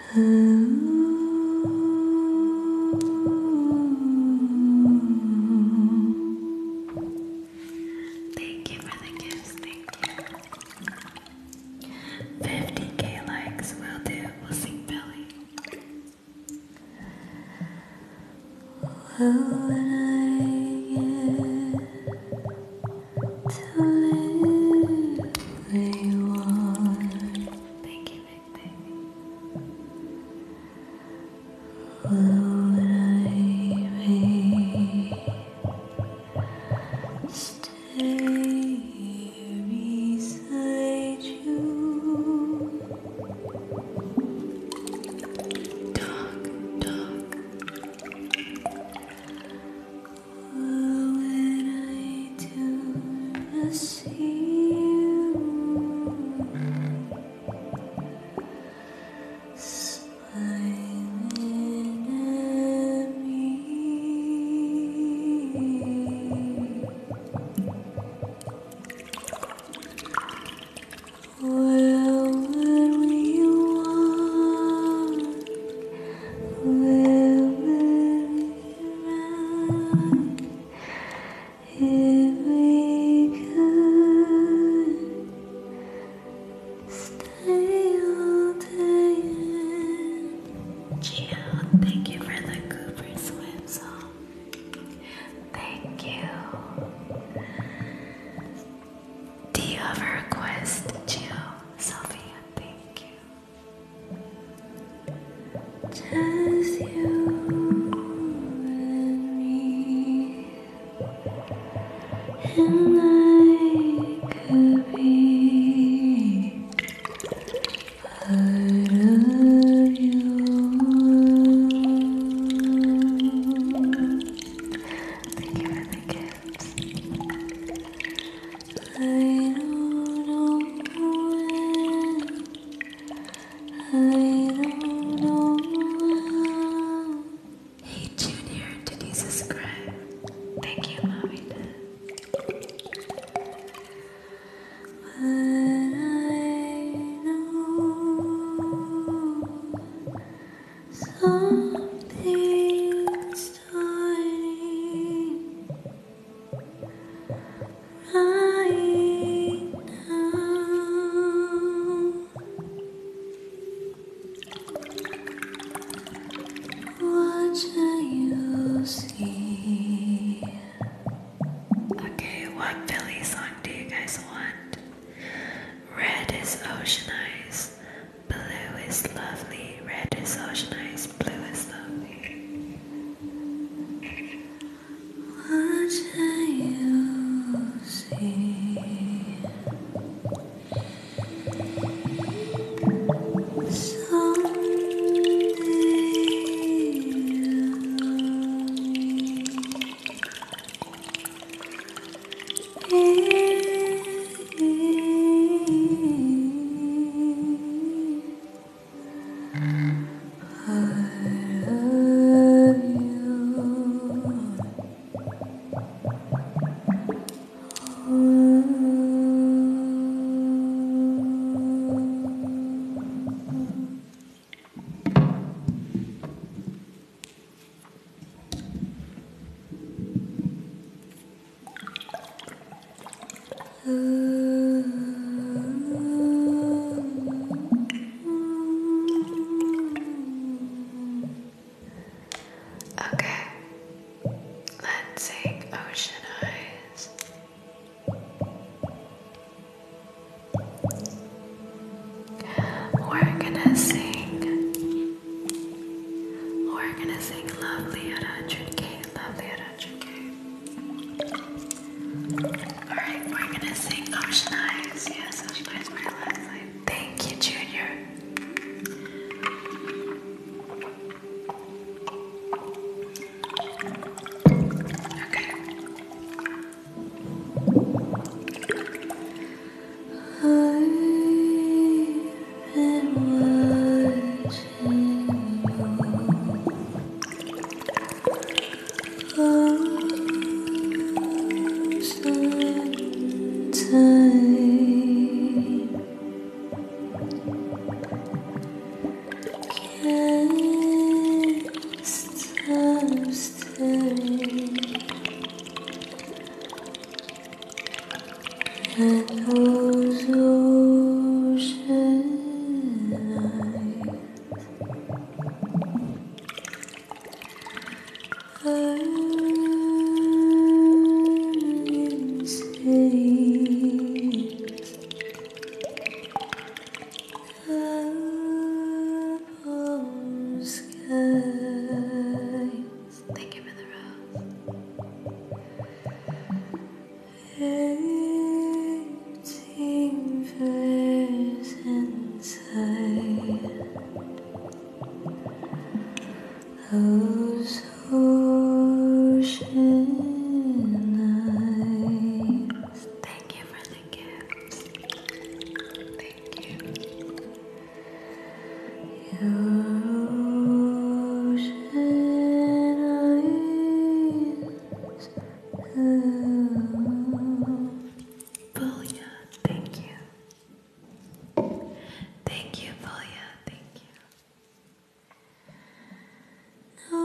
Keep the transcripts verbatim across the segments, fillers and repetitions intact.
Thank you for the gifts, thank you. fifty K likes will do, we'll sing Billy. Well, when I get to live where you are. Thank you, big baby. Well, when I may stay beside you. Dog, dog. Well, when I do not see you, smiling at me. Well, when we want, where will we run? If we could stay all day. Gio, thank you for the Cooper Swim song. Thank you. Do you have a request, Gio? Sophia, thank you. Just you and me, and I could be part of you. Thank you for the gifts. I don't know when, I don't know how. Hey Junior, did you subscribe? Thank you, Mommy. But I know something's starting right now. those ocean eyes. Thank you for the gifts. Thank you. Your ocean eyes. Ooh. Booyah, thank you. Thank you, Booyah, thank you. No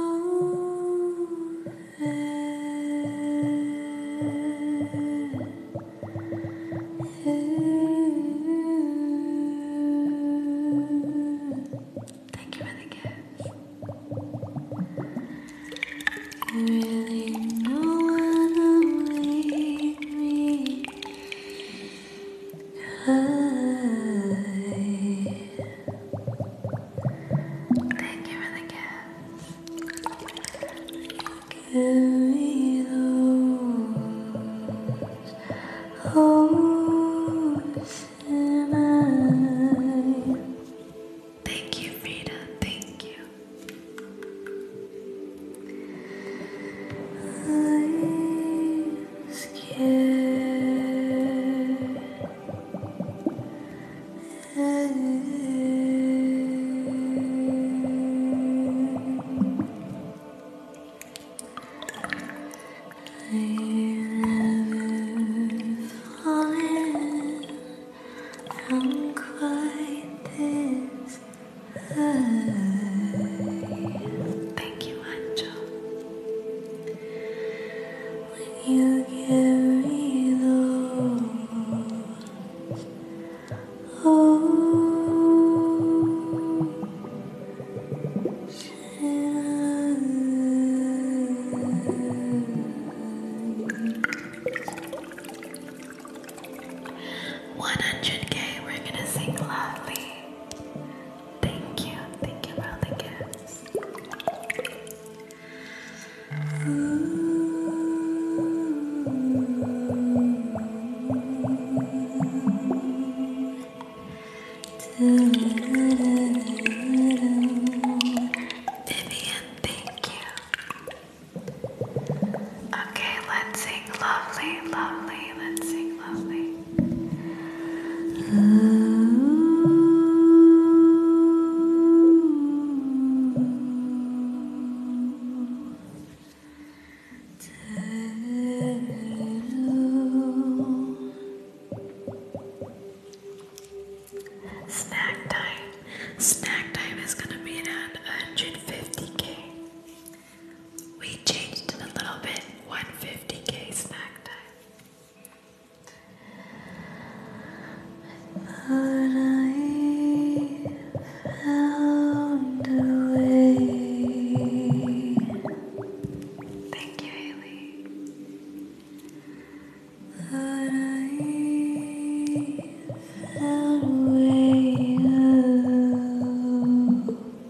Thank you for the gifts. You really know how to make me cry. Thank you for the gifts. Carry those ocean eyes. Thank you, Frida. Thank you. I'm scared. I've never fallen from quite this high. Thank you, Angel. When you carry those one hundred K, we're gonna sing Lovely. Thank you, thank you for all the gifts. Vivian, thank you. Okay, let's sing Lovely, Lovely, let's sing Lovely. Snack time. Snack time is gonna be at one hundred fifty K. We changed it a little bit. one hundred fifty K snack time. But I found a way. Thank you, Haley. But I found a way out.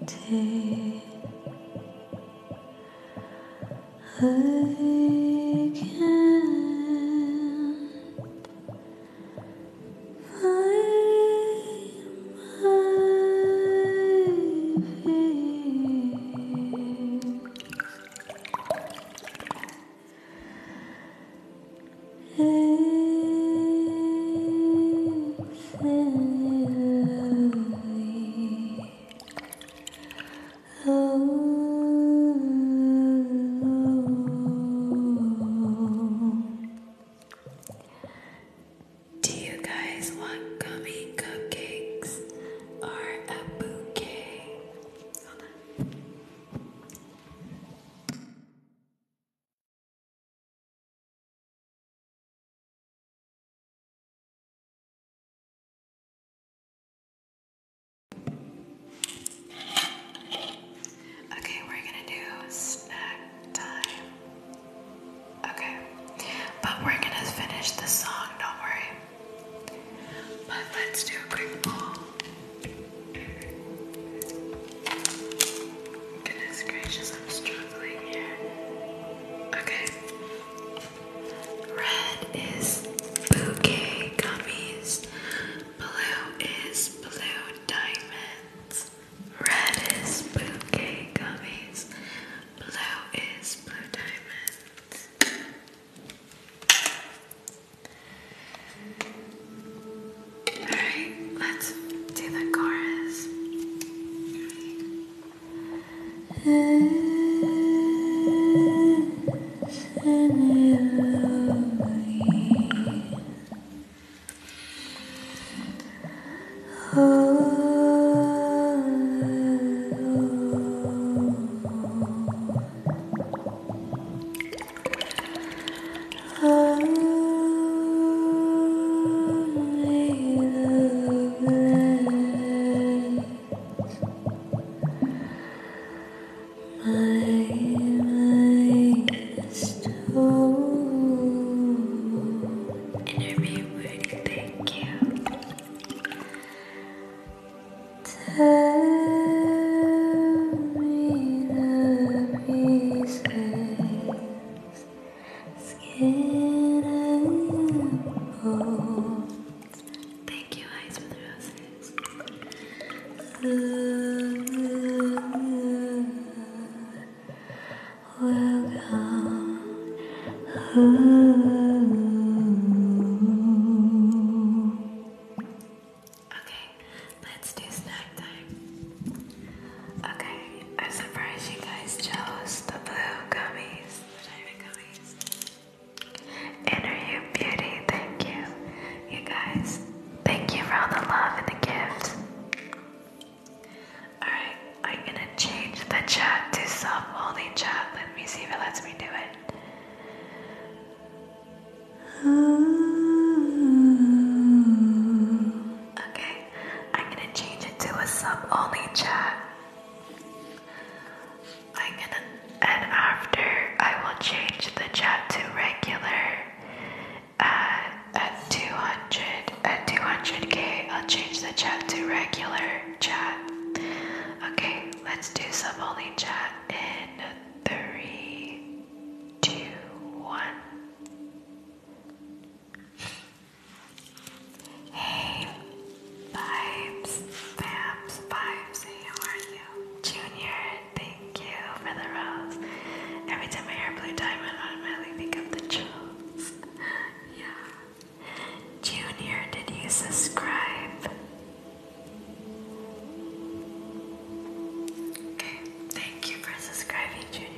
day I can't find my feet. Do you guys want gummy cupcakes or a bouquet? Hold on. Okay, we're gonna do snack time. Okay, but we're gonna finish the song, don't worry. But let's do a quick poll. Goodness gracious, I'm struggling here. Okay. Red is bouquet gummies. Blue is blue diamonds. Red is bouquet gummies. Blue is blue diamonds. Alright, let's do the chorus. Interview Woody, thank you. Tell me the pieces, skin and bones. Thank you, Ice with Roses. Okay, let's do snack time. Okay, I'm surprised you guys chose the blue gummies, diamond gummies. Inner You Beauty, thank you. You guys, thank you for all the love and the gifts. Alright, I'm gonna change the chat to sub-only chat. Let me see if it lets me do it. Okay, I'm gonna change it to a sub-only chat. I'm gonna, and after I will change the chat to regular. At, at two hundred, at two hundred K, I'll change the chat to regular chat. Okay, let's do sub-only chat in three, two, one. Hey, Vibes, Babs, Vibes, hey, how are you? Junior, thank you for the rose. Every time I hear Blue Diamond, I automatically think of the trolls. Yeah. Junior, did you subscribe? Okay, thank you for subscribing, Junior.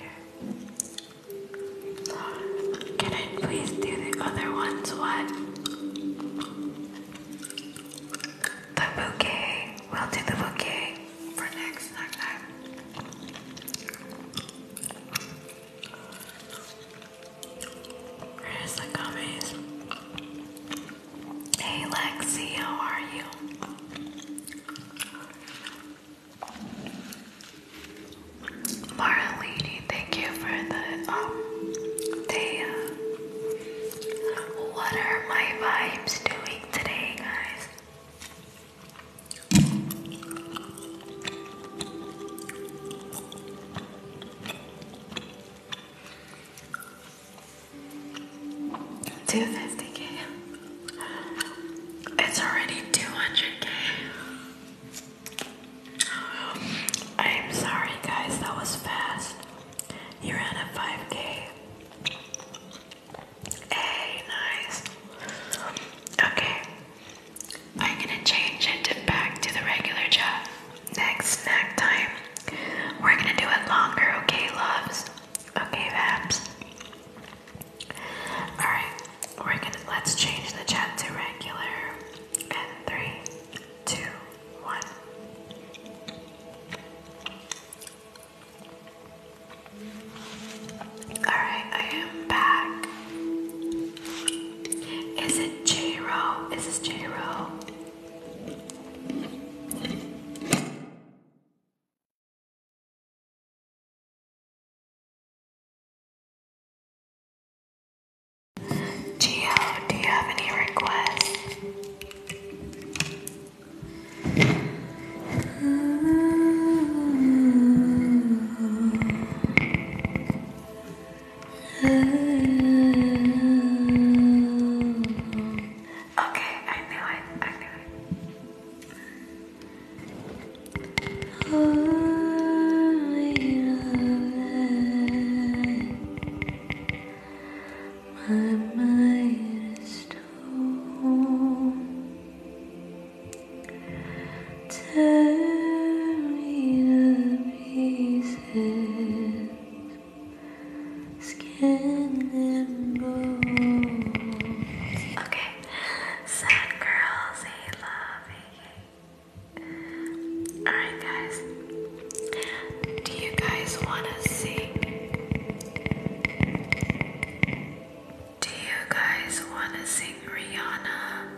Okay, sad girls, hey love. Alright guys, do you guys wanna sing? Do you guys wanna sing Rihanna?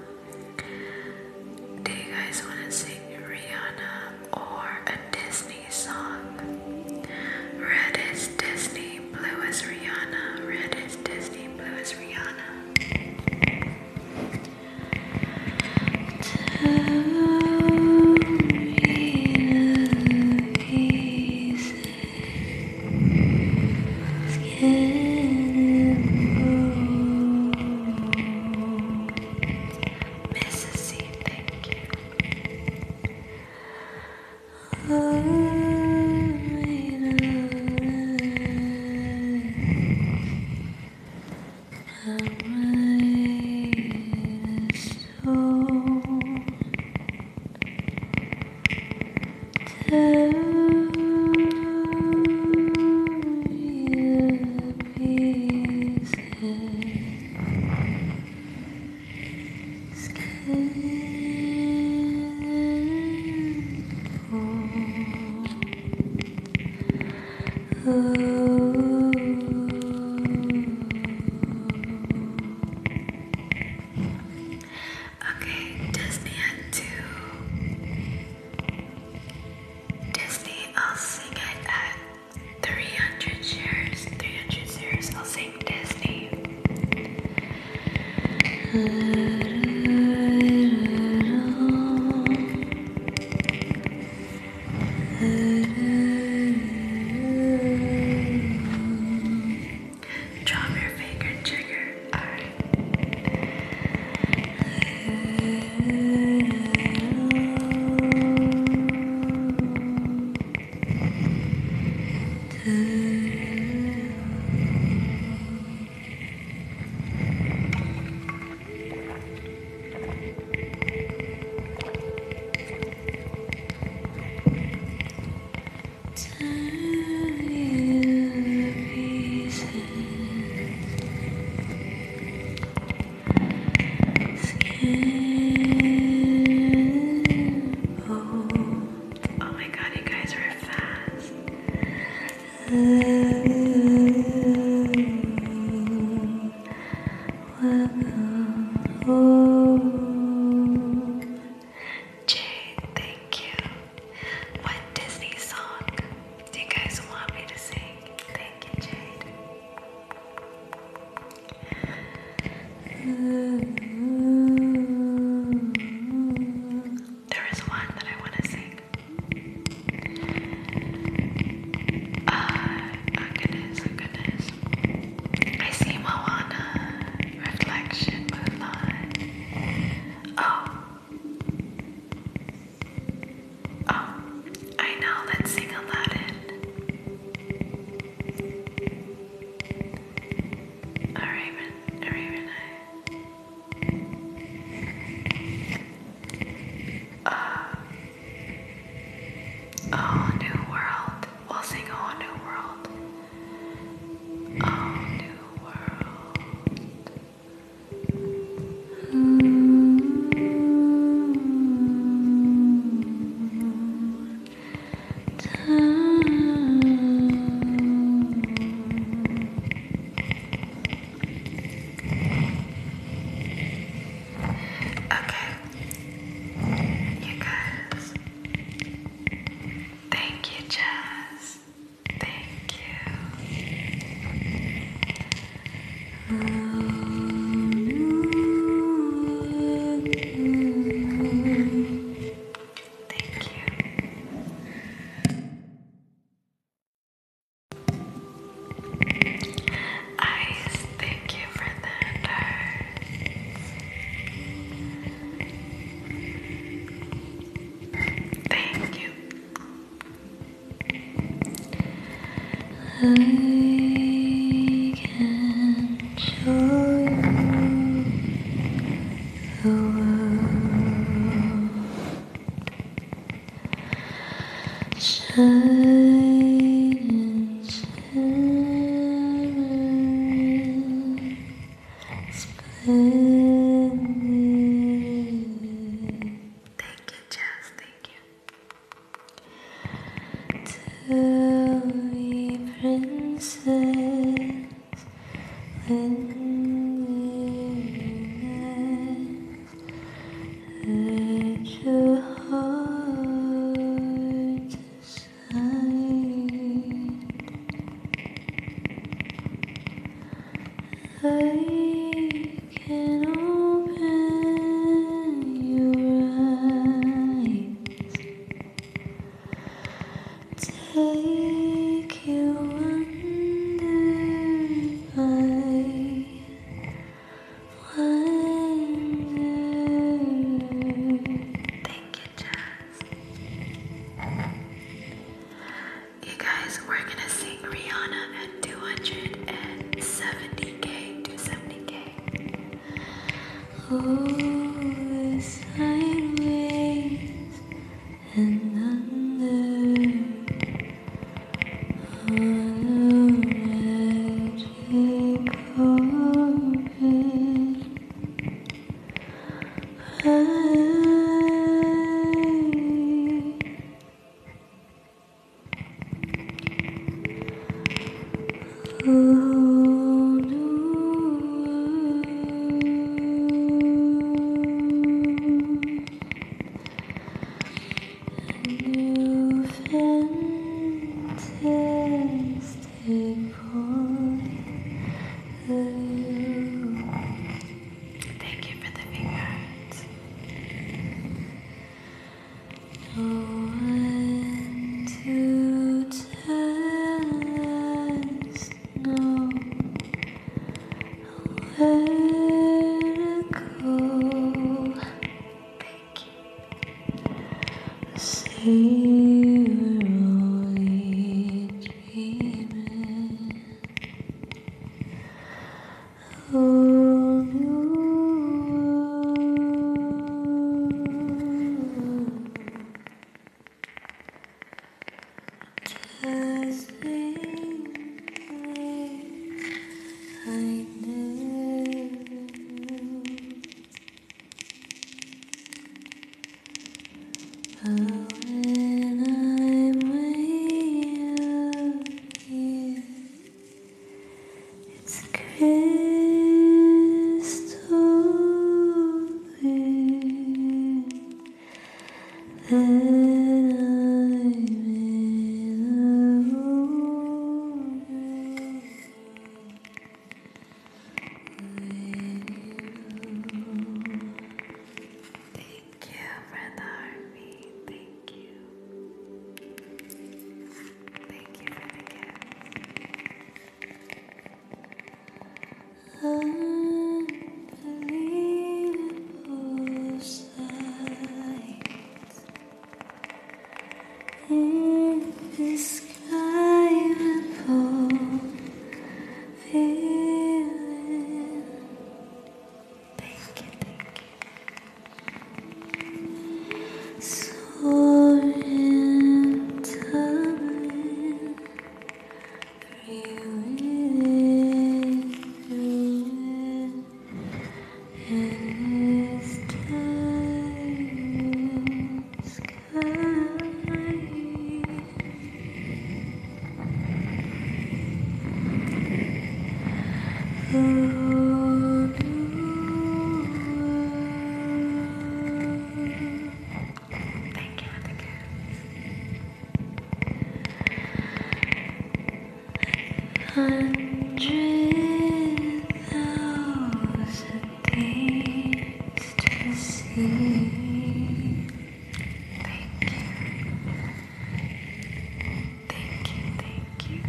Do you guys wanna sing Rihanna or a Disney song? Red is Disney, blue is Rihanna. Red is Disney, blue is Rihanna. Missus C, thank you. Okay, Disney at two. Disney, I'll sing it at three hundred shares. three hundred shares, I'll sing Disney. Drop your finger trigger. Alright. Oh my god, you guys are fast. Jade, thank you. What Disney song do you guys want me to sing? Thank you, Jade. There is one that I want to sing. Uh, oh goodness, oh goodness. I see Moana, Reflection, Mulan. Oh. Oh, I know, let's sing Aladdin. A raven, a raven eye. Uh, oh, New World. We'll sing Oh, New World. Oh, New World. Okay, you guys. Thank I can show you the world shining, shimmering, splendid. Thank you, Jazz. Thank you. Tell me, princess, when let your heart decide. I can open your eyes, take you under my wonder. Thank you, Jazz. You guys, we're gonna sing Rihanna at two hundred seventy K, two seventy K. Over, sideways, and under, on a magic carpet. Oh, no. New fantastic point of view. Thank you for the fingers. No one to tell us no where to go. Thank you. Say we're only dreaming. Oh, you. Dazzling place I never knew. But when I'm way up here, it's crystal clear that I'm in a room with you. Thank you for the heartbeat. Thank you. Thank you for the gift. Unbelievable sights, indescribable feeling. Thank you, thank you. Soaring, tumbling, freewheeling through endless time sky. Oh, thank you for the gift. Hundred thousand things to see. Thank you. Thank you, thank you.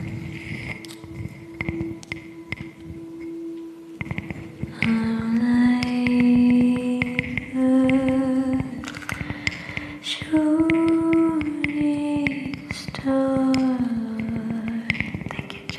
I'm like a shooting star. Thank you,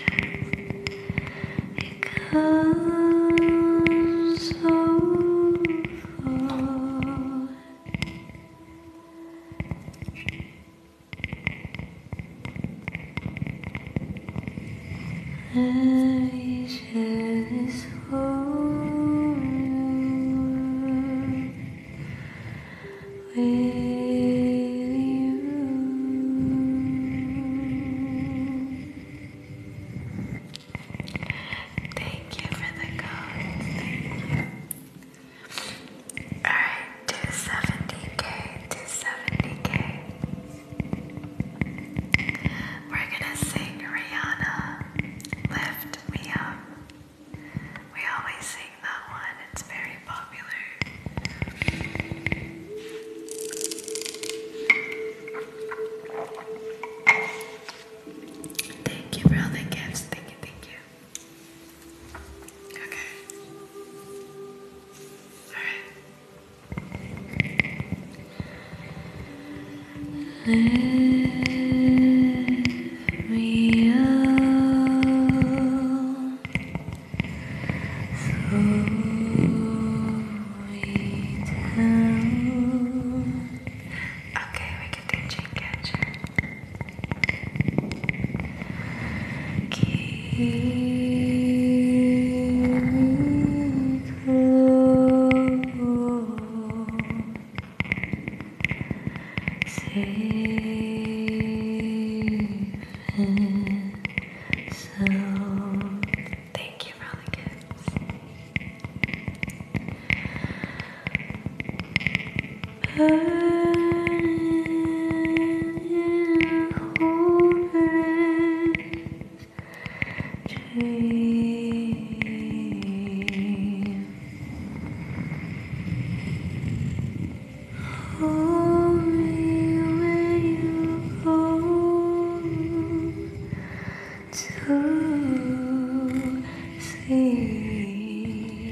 I share this home with you. Thank you for the code. Thank you. Alright, two seventy K, two seventy K. We're gonna sing Rihanna, Lift Me Up. We always sing that one, it's very popular. Thank you for all the gifts, thank you, thank you. Okay. Alright. Lift me up, throw me down. Okay, we can do Dream Catcher. Keep me close, safe and sound. Thank you for all the gifts. Burning in a hopeless dream. Hold me when you go to sleep.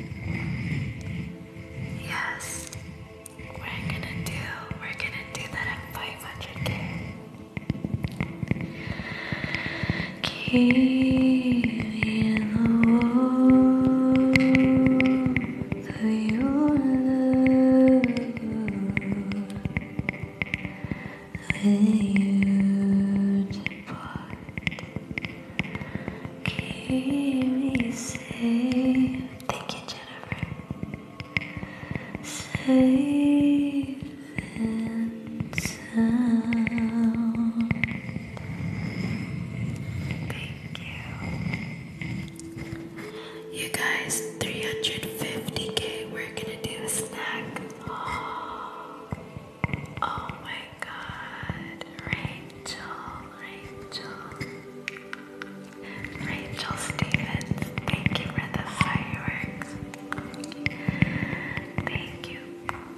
Yes, we're gonna do, we're gonna do that at five hundred K. Keep me in the warmth of your love when you depart. Keep me safe. Thank you, Jennifer. Safe and sound. Thank you. You guys, three hundred fifty K, we're gonna do a snack. Oh my god. Rachel, Rachel. Rachel Stevens, thank you for the fireworks. Thank you.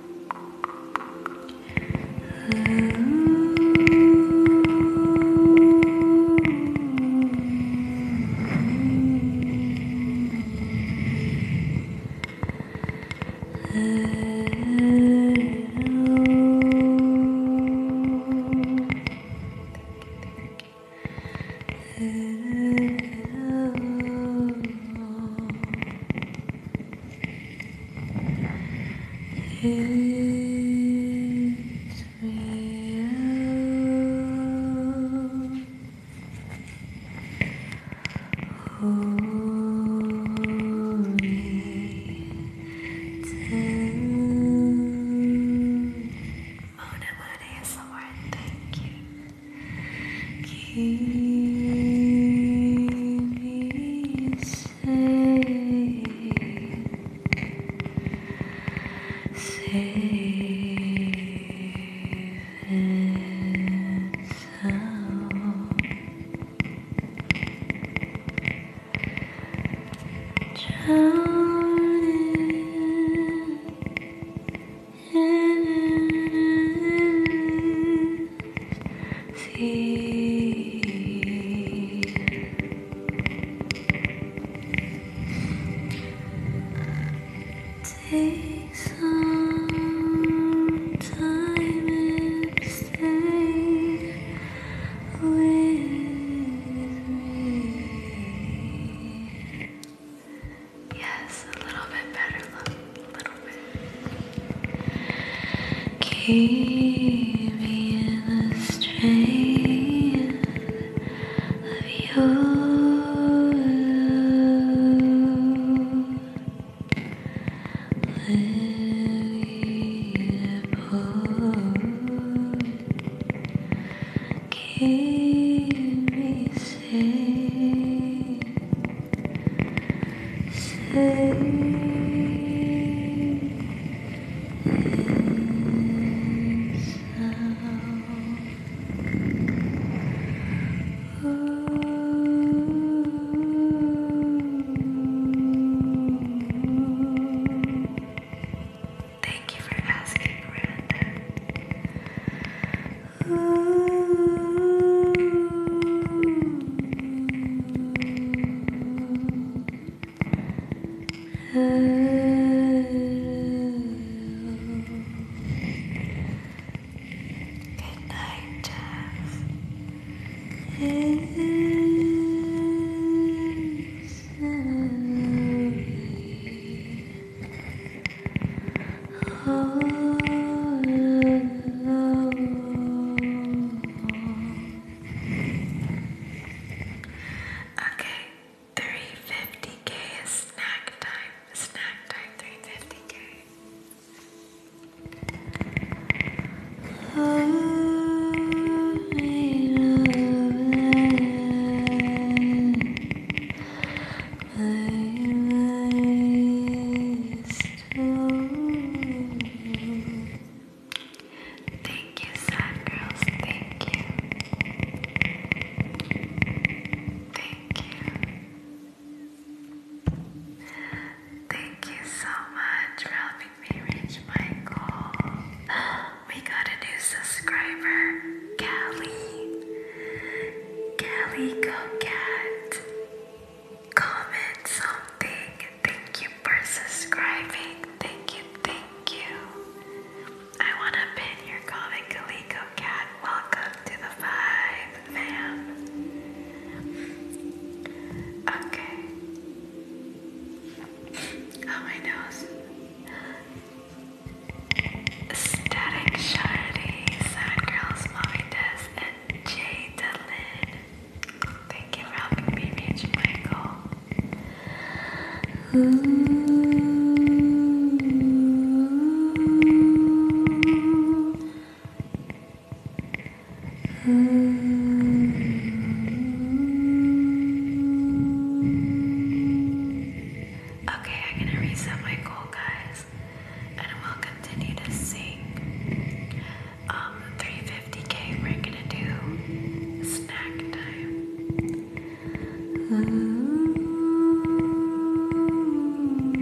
It's real. Hold me down. Mona Mona A S M R, thank you. Keep me safe. Safe and sound. Drowning in the sea. Take some time and stay with me. Yes, a little bit better, love. A little bit. Keep me in the strength of your keep me safe, safe. Thank you for asking, Miranda. Good night, Jeff. Okay, three fifty K is snack time. Snack time, three fifty K. Thank you, sad girls. Thank you. Thank you. Thank you so much for helping me reach my goal. We got a new subscriber, Callie. Callie, go cat. Comment something. Thank you for subscribing. Thank you, thank you. I want to pin your comment, Calico Cat. Welcome to the Five fam. Okay. Oh, my nose. Static Shardy, Sad Girls, Mommy Des, and Jada Lynn. Thank you for helping me reach my goal. Okay, I'm gonna reset my goal, guys, and we'll continue to sing. Um, three fifty K, we're gonna do snack time.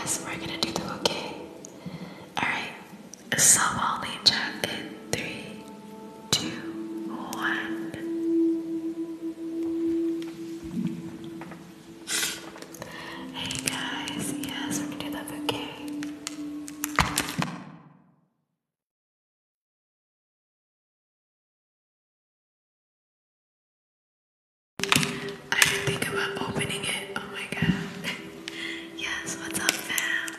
guys, we're gonna do the bouquet. Alright, so I'll lead chat in three, two, one. Hey guys, yes, we're gonna do the bouquet. I didn't think about opening it. Oh my god. Yes, what's up, fam?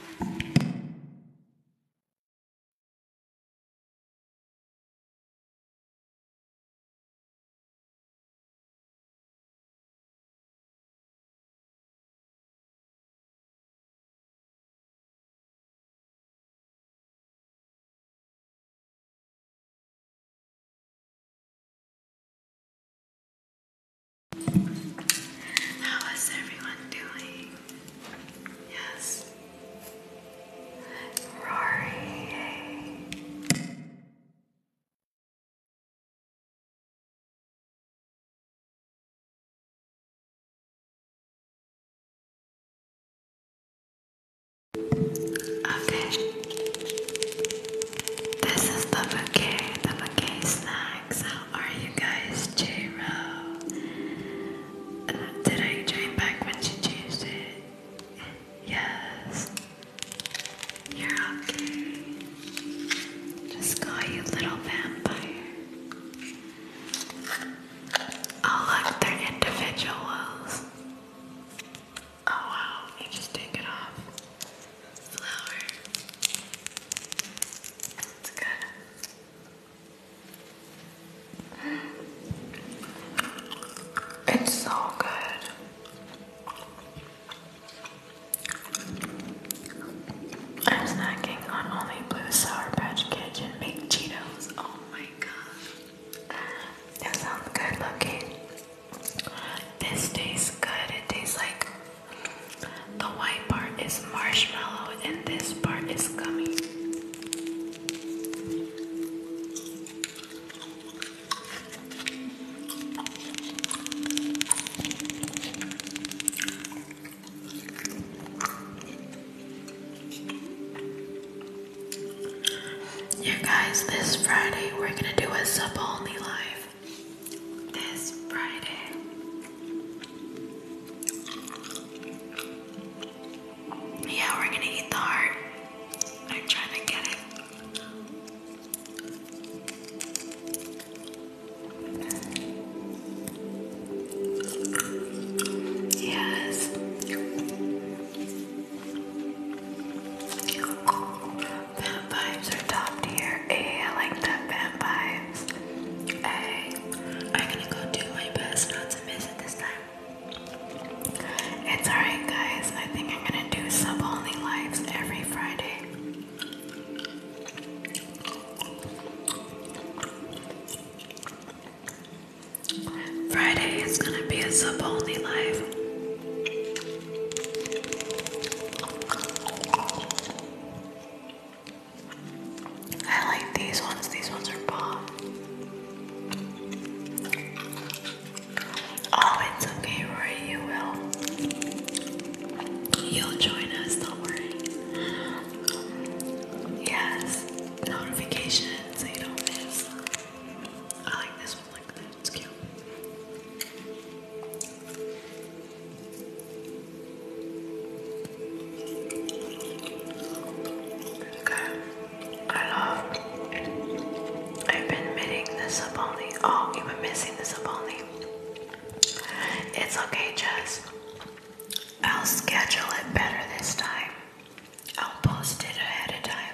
How is everyone doing? Yes. Rory. Okay. This is the bouquet, the bouquet snacks. How are you guys, J-Ro? Did I join back when she changed it? Yes. You're okay. Just call you little vampire. Oh look, they're individuals. Oh wow, you just take it off. Flower. It's good. It's so good. I'm snacking on only blue Sour Patch Kids and baked Cheetos. Oh my god. That sounds good looking. This tastes good. It tastes like the white part is marshmallow and this part is gummy. You guys, this Friday we're gonna do a sub only live. This Friday. Yeah, we're gonna eat the heart. I'm trying to get it. Yes. Vamp vibes are top tier. Hey, I like that vamp vibes. Hey, I'm gonna go do my best not to miss it this time. It's alright, guys. I think I'm gonna do sub only lives every Friday. Friday is gonna be a sub only live. I like these ones. These ones are bomb. Oh, it's okay, Rory. You will. You'll join us. Don't worry. Yes. Notifications so you don't miss. I like this one. Like that. It's cute. Okay. I love. I've been missing the sub only. Oh, you've been missing the sub only. It's okay, Jess. I'll schedule it better this time. I'll post it ahead of time.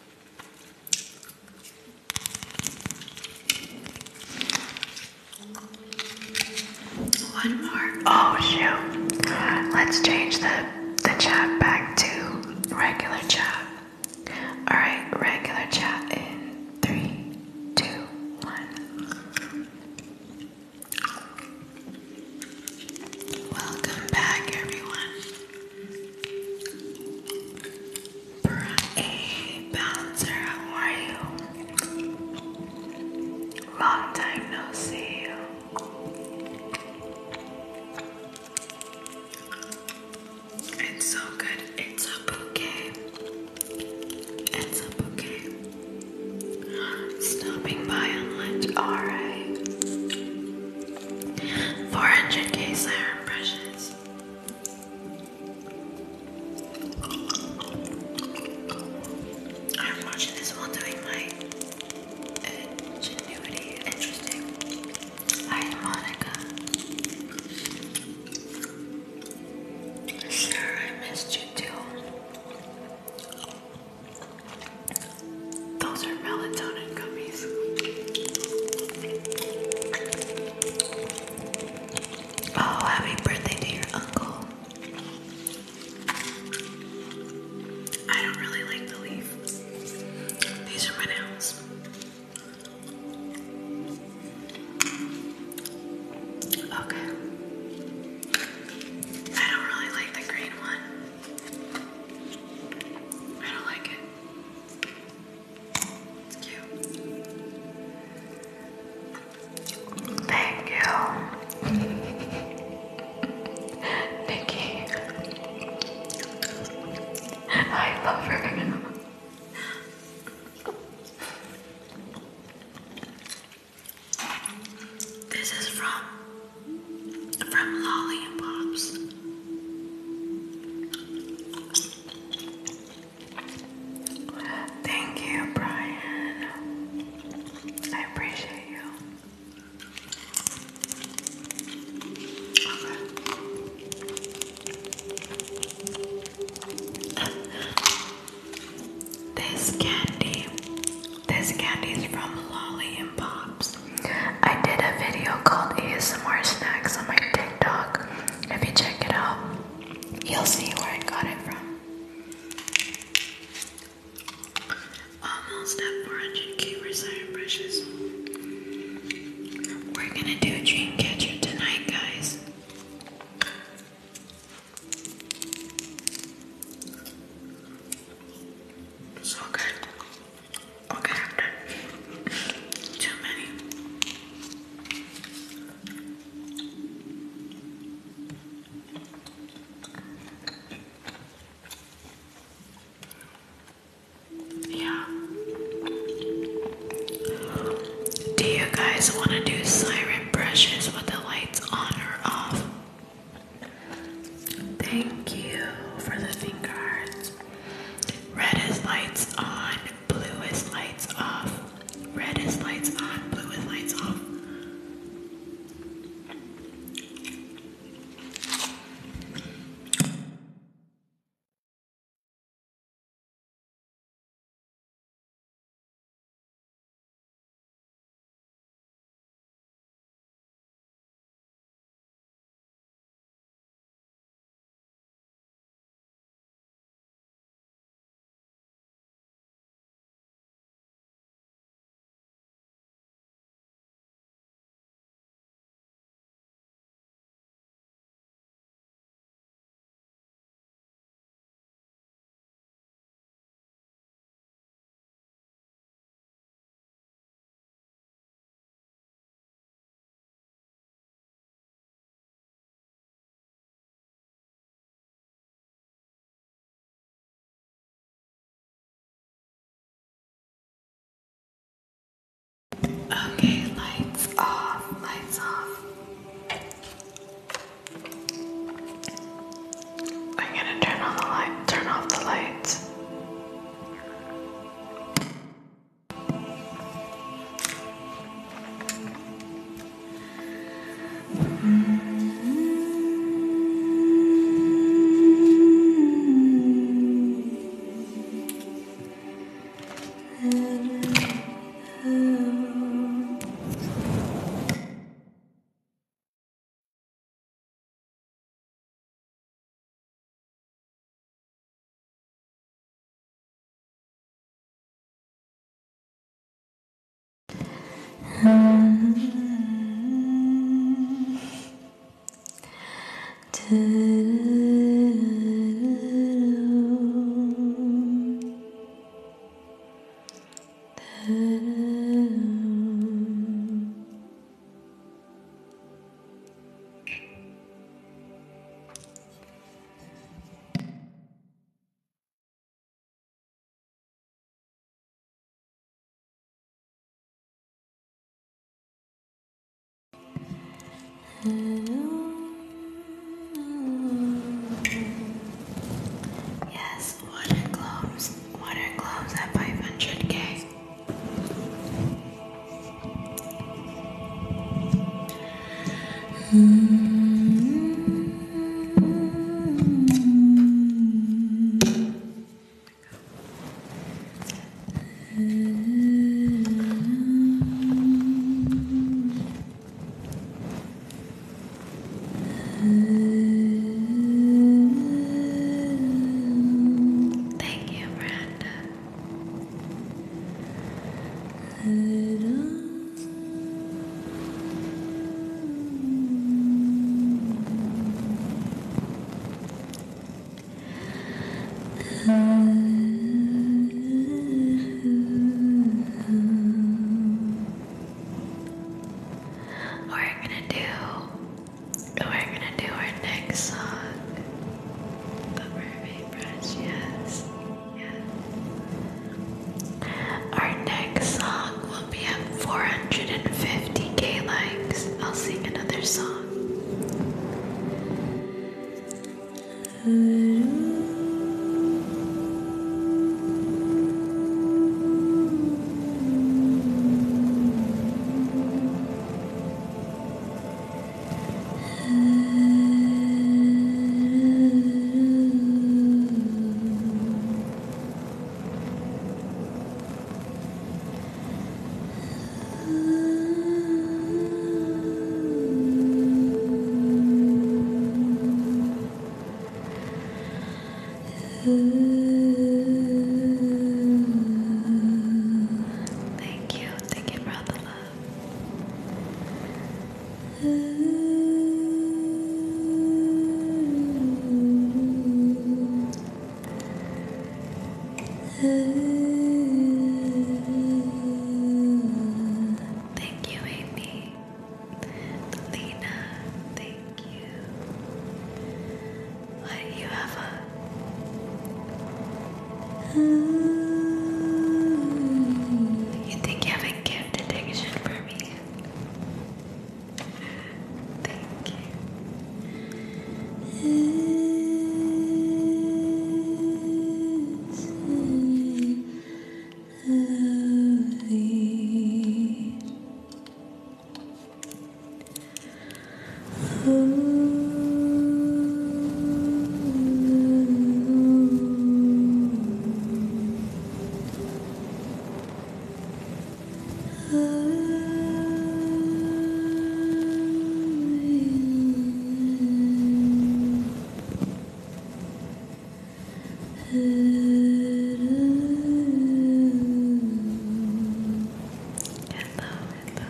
One more. Oh shoot. Let's change the, the chat back to regular chat. Alright, regular chat in three, two, one. Welcome back, everyone. Hey, Bouncer, how are you? Long time no see. It's so good. It's a I don't really like the leaf. These are my nails. Okay. I don't really like the green one. I don't like it. It's cute. Thank you. Nikki. I love her. This is from from Lolly and Pops. Thank you, Brian. I appreciate you. This candy, this candy is from Lolly and Pops. I did a video called A S M R Snacks on my TikTok. If you check it out, you'll see where I got it from. Almost at four hundred K for siren brushes. We're gonna do a dream catcher tonight, guys. So good. Okay, I'm done. Too many. Yeah. Do you guys want to do siren brushes with the lights on or off? Thank you for the finger hearts. Red is lights on, blue is lights off. Red is lights on, blue is lights off. Okay, lights off, lights off. I'm gonna turn on the light, turn off the lights. Yes, water globes, water globes at five hundred K. We're gonna do we're gonna do our next song. The Mermaid Brush, yes. Yes. Our next song will be at four hundred fifty K likes. I'll sing another song. Thank you, thank you for all the love. Thank you, Amy. Lena, thank you. What, you have a... You think you have a gift addiction for me? Thank you. Hello, hello.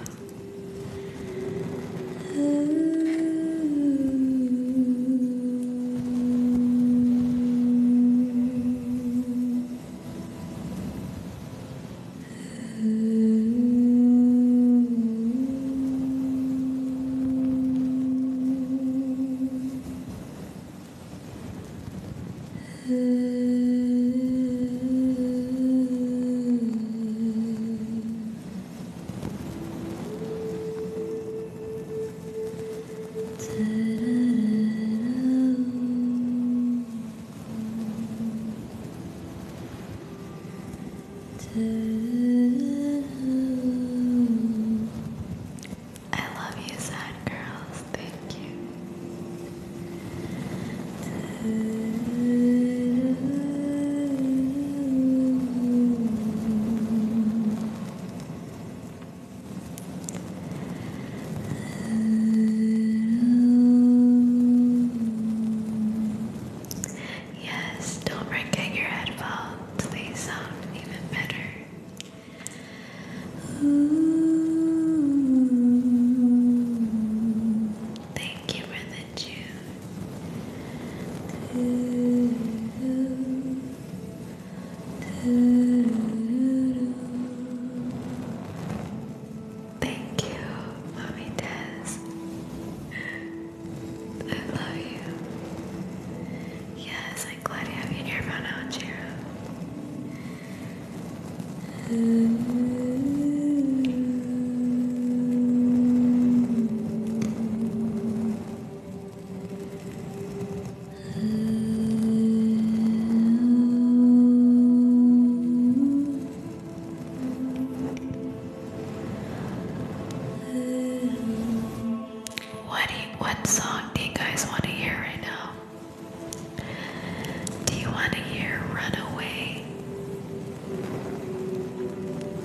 I love you, sad girls. Thank you. Yes, don't forget your headphones. They sound even better. Thank you for the June. Thank you, Mommy Des. I love you. Yes, I'm glad you have your earphone on, Jiro. What do you, what song do you guys want to hear right now? Do you want to hear Runaway?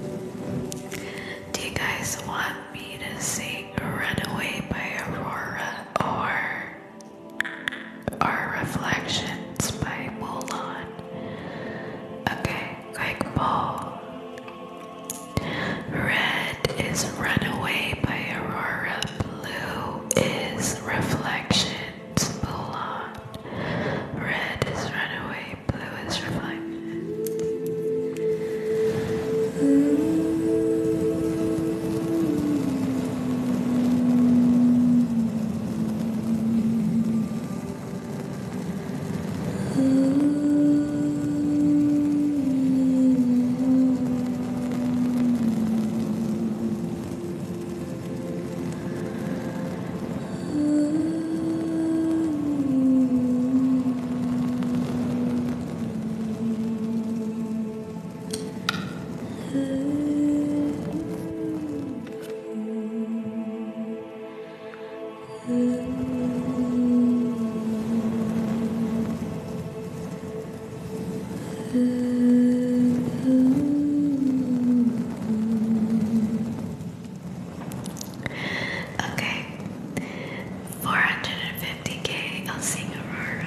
Okay, four hundred fifty K, I'll sing Aurora.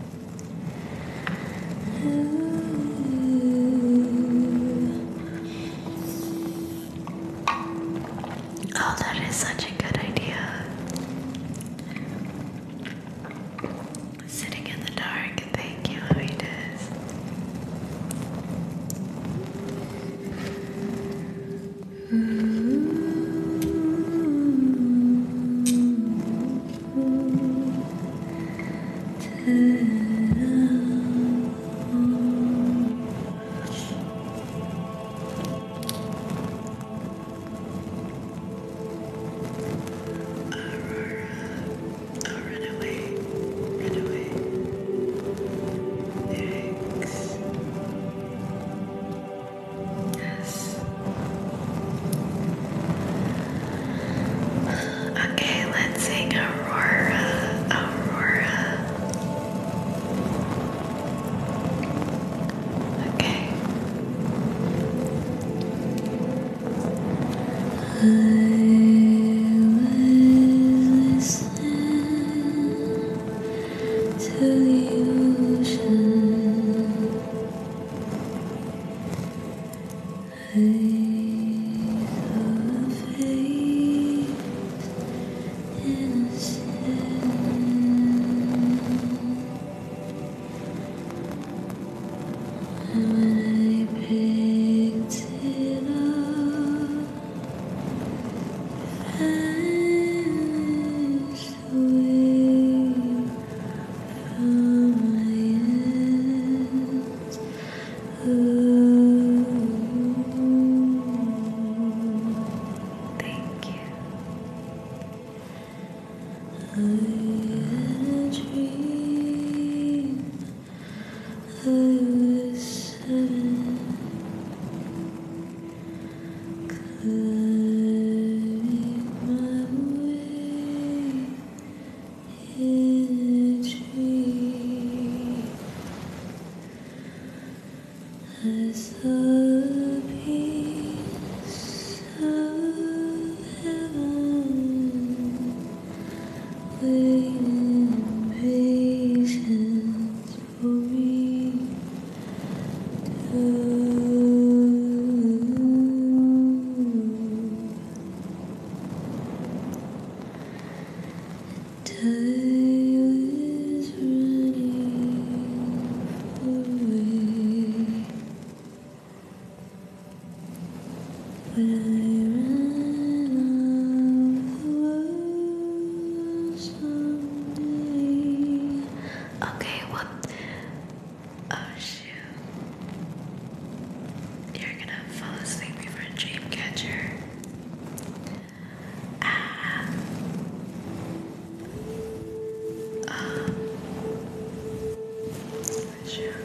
Oh, that is such a good idea. Sitting in the dark, thank you, Avitas. Aurora, oh, run away, run away. Thanks. Yes. Okay, let's sing Aurora, Aurora. Okay. I was listening to the ocean. I saw a face and when I picked it up, vanished away from my hands. Ooh, thank you. I had a dream. I was seven, climbing my way in a tree. I saw a piece of heaven waiting patience for me to time is running away. When I ran out the world someday. Okay, what? Oh shoot. You're gonna fall asleep before Dreamcatcher. Ah. Um. Shoot.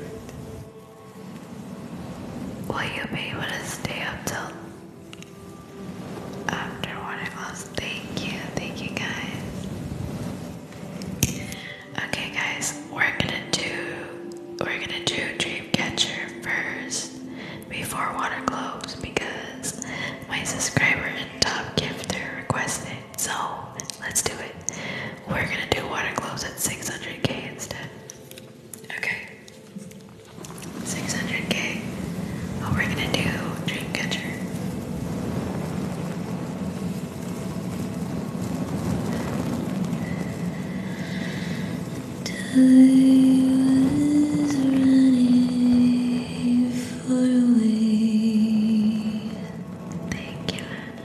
Will you be able to stay up till after water gloves? Thank you, thank you guys. Okay guys, we're gonna do we're gonna do Dreamcatcher first before water globes because my subscriber and top gifter requested. So let's do it. We're gonna do water globes at six hundred K instead. Okay. six hundred K. Oh, we're gonna do Dreamcatcher. Time is running far away. Thank you.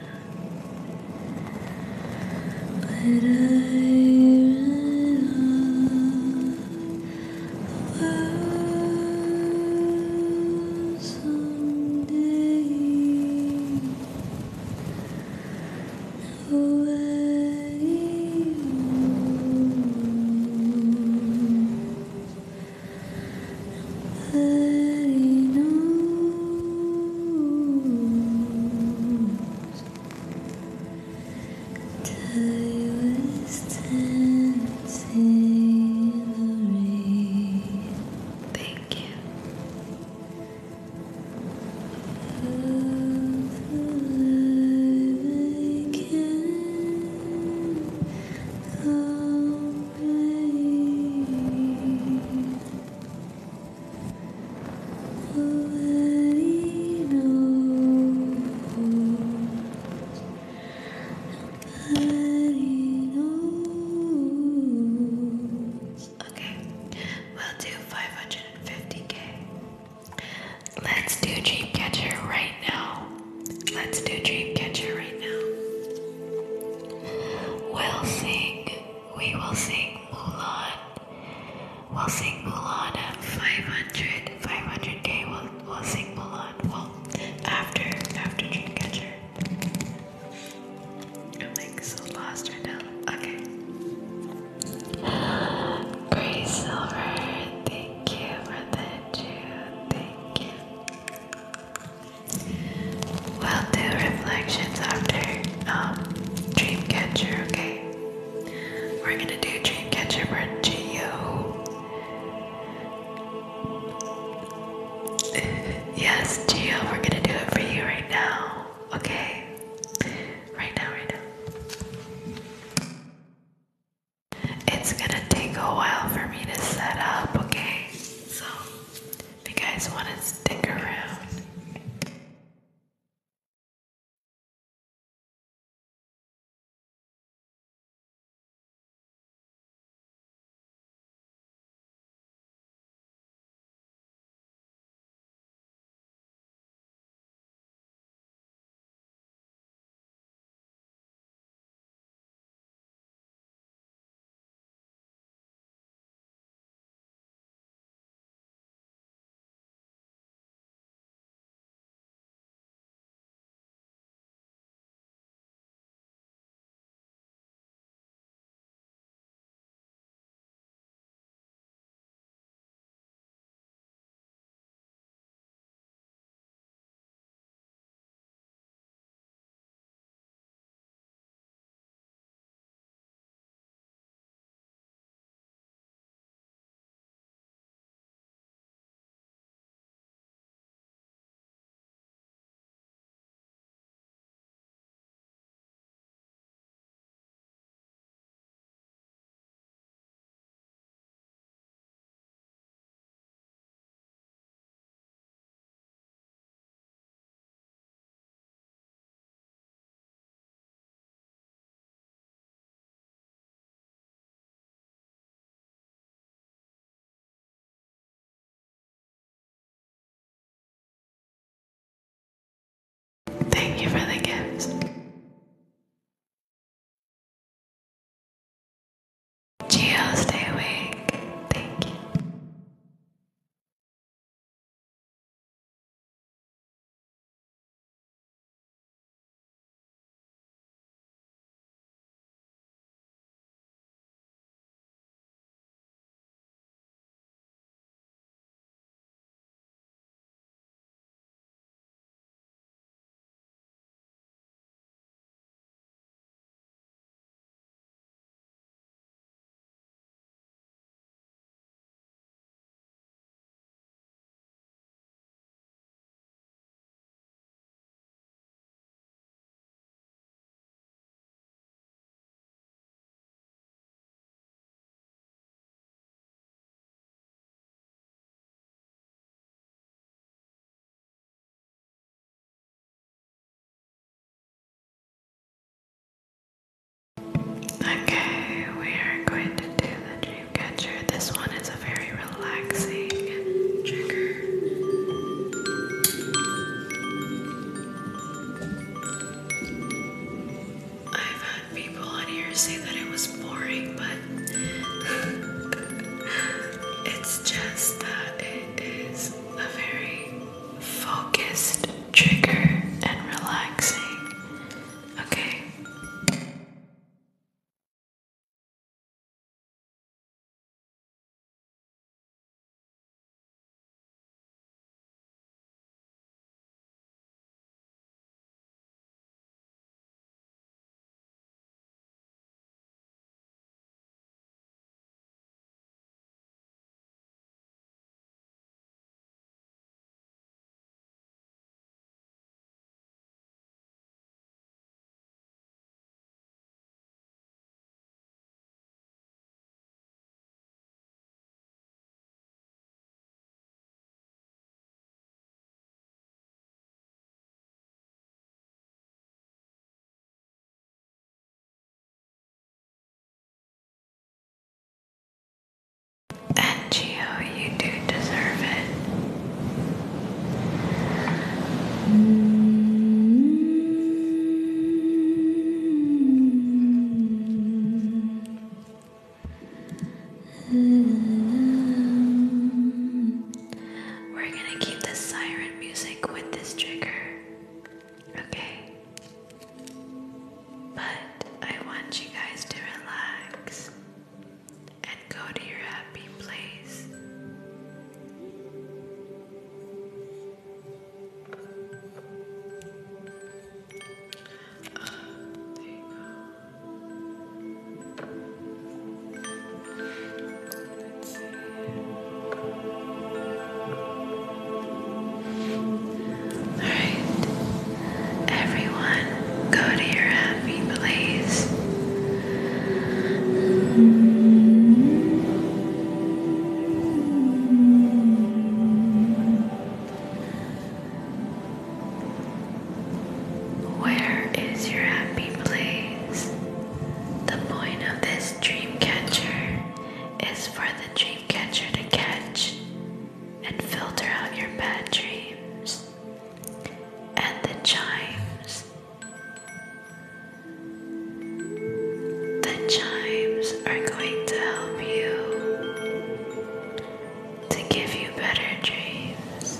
Yes, Gio, we're gonna do it for you right now. Okay? Right now, right now. It's gonna take a while for me to set up, okay? So, if you guys want to stick around. better dreams.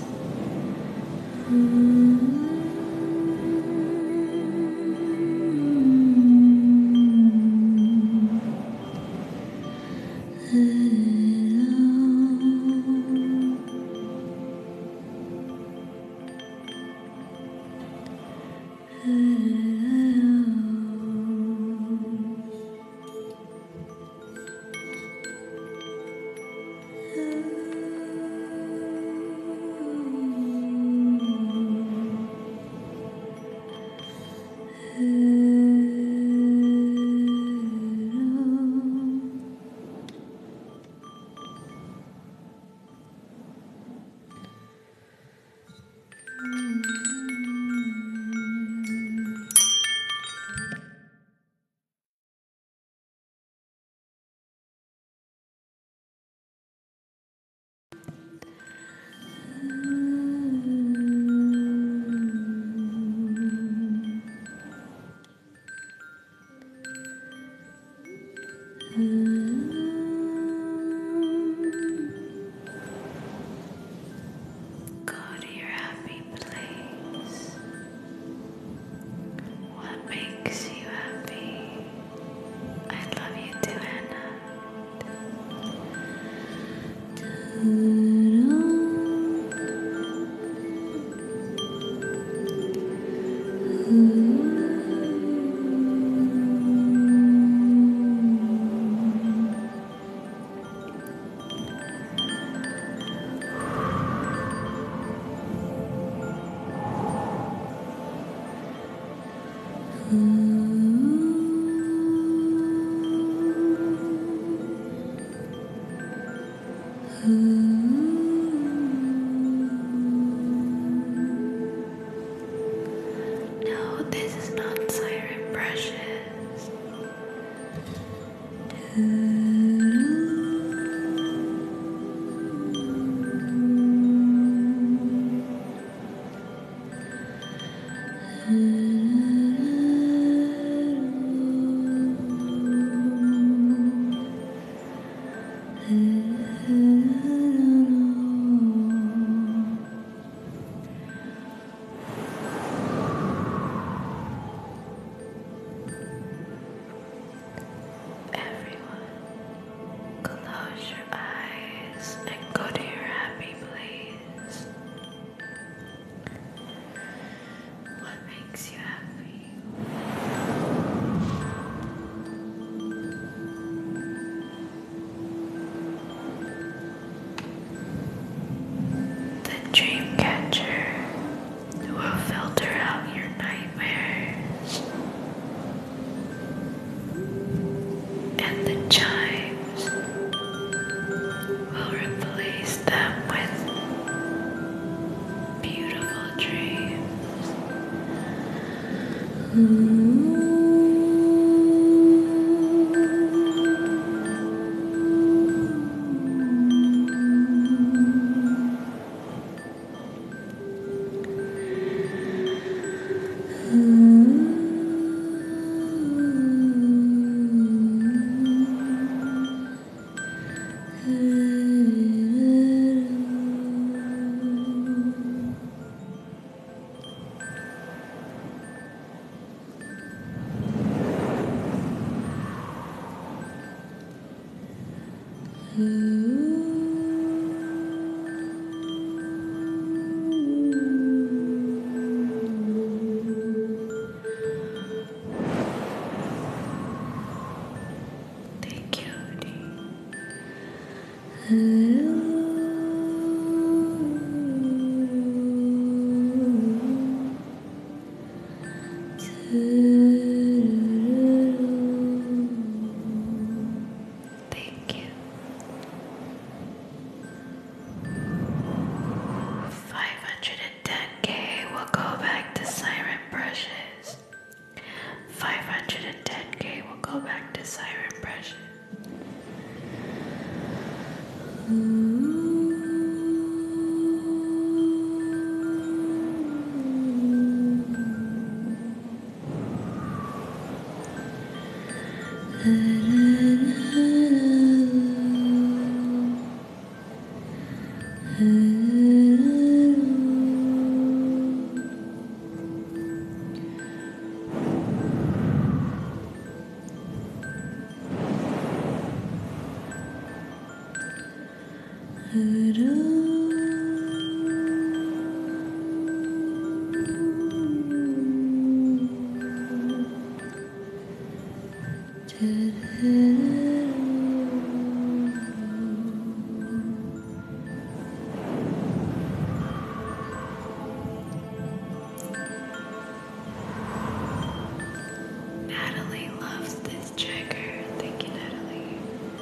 Go to your happy place. What makes you happy? I love you too, Anna. No, this is not Siren Brushes. Everyone, close your eyes and go to your happy place. What makes you happy? The dream catcher will filter out your nightmares, and the chimes will replace them with beautiful dreams. Natalie loves this trigger. Thank you, Natalie.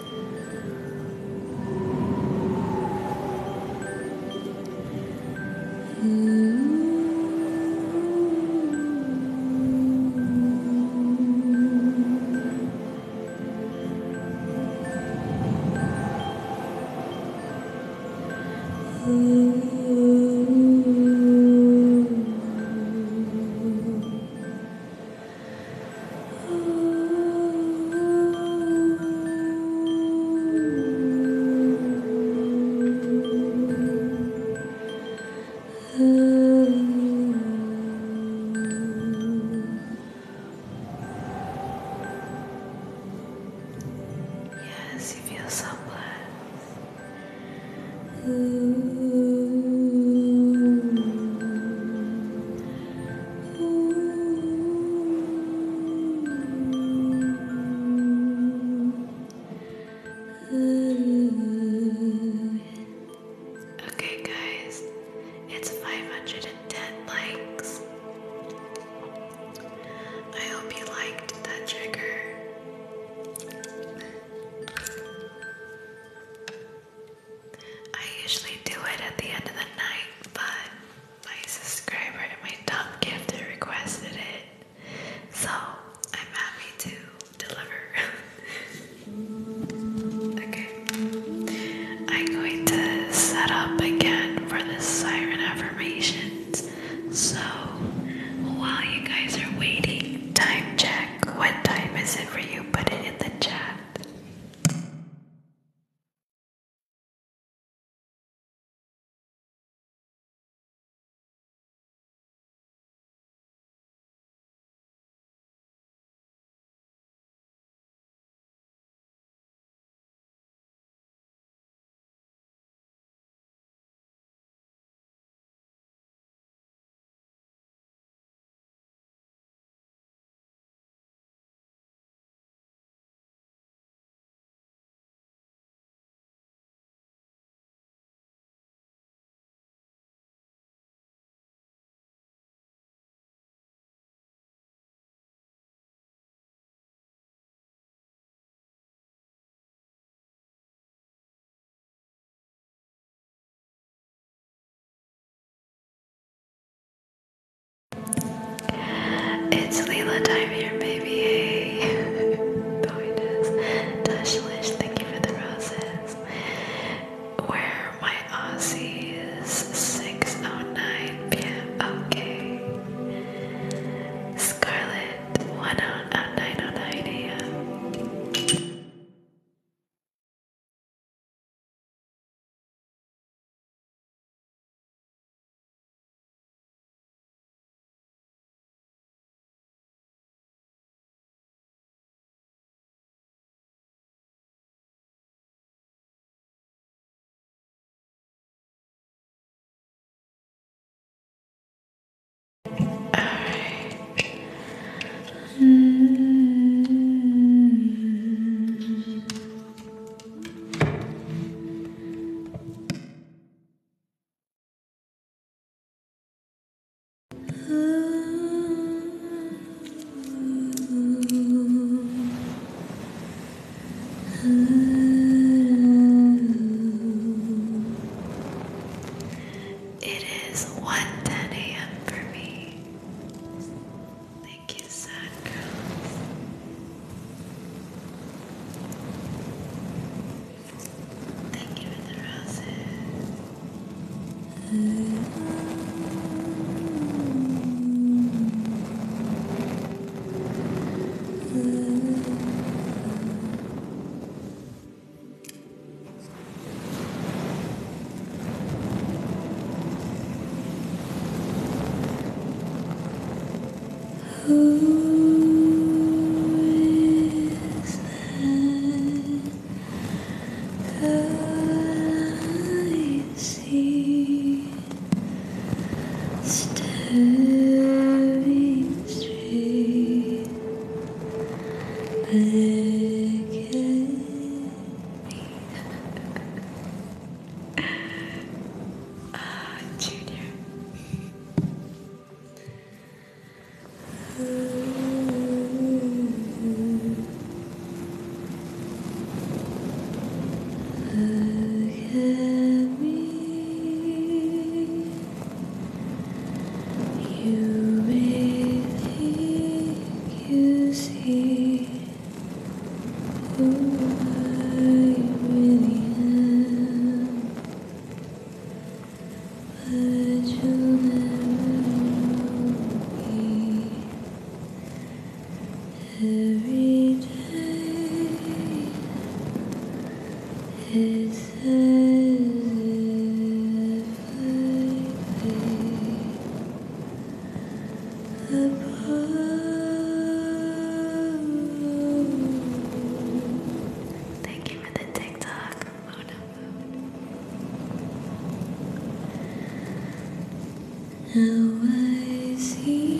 Yes, you feel so blessed. Okay, guys, it's five hundred ten likes. I hope you liked that trigger. I usually do it at the end of the night, but my subscriber and my top gifter requested it, so I'm happy to deliver. Okay, I'm going to set up again for the siren affirmations. So while you guys are waiting, time check. What time is it for you? Put it in the chat. It's Leela time here, baby. Hey. Oh, it is. Dashlish, thank you for the roses. Where are my Aussies? six oh nine p m Okay. Scarlet, one oh nine oh nine a m Alright. It is one ten a m for me. Thank you, sad girls. Thank you for the roses. Who is that girl I see staring straight back at me? Ah, Junior. Look at me. You may think you see who I really am, but you'll never know me. Every day it's as if I fade apart. Thank you for the TikTok, Mona Moon. Now I see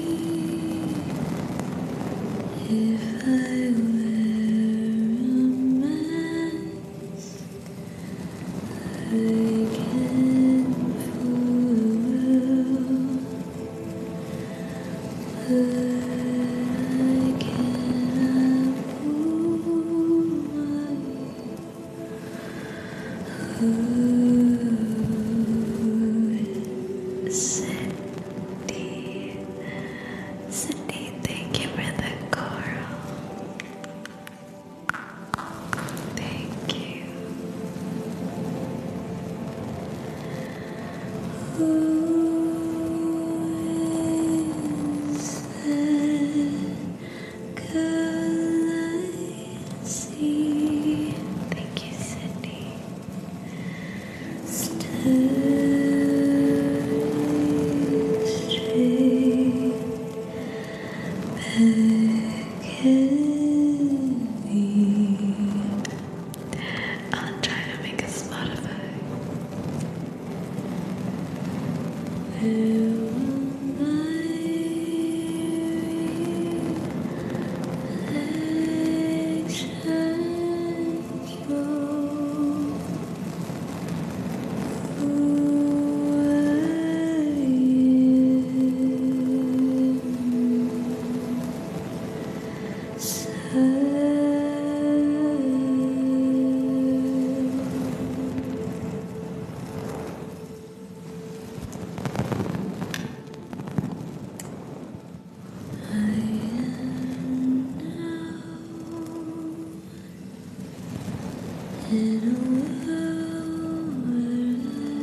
if I wear a mask, I can fool, but I cannot fool my heart. Cindy, Cindy, thank you for the coral. Thank you. Who is that girl I see? Thank you, Cindy. Staring straight back at me. I'll try to make a Spotify. Where will my reflections go? Who are you? I am now in a world where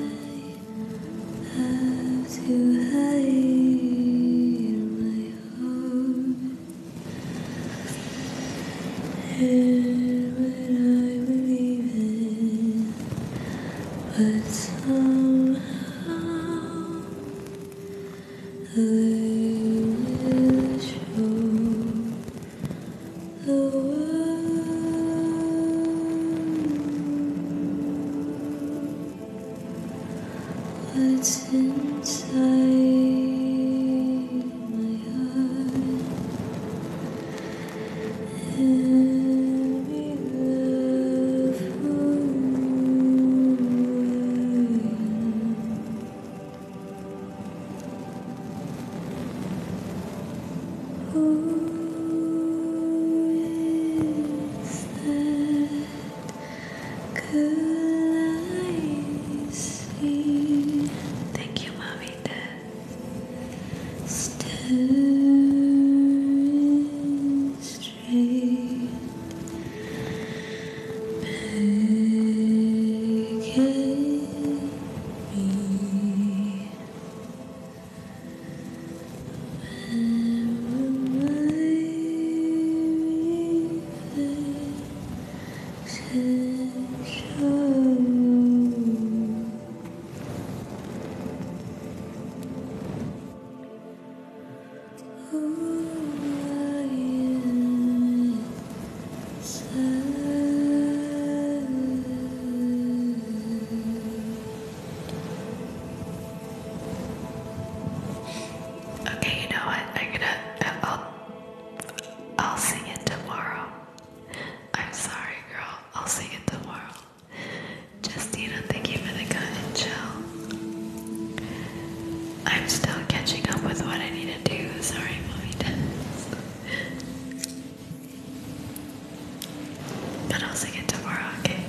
I have to hide my heart, and what I believe in, but somehow I will show the world what's inside my heart, and be loved for who is that girl I see? Thank you, Mommy Dad. I'm still catching up with what I need to do. Sorry, mommy does. But I'll sing it tomorrow, okay?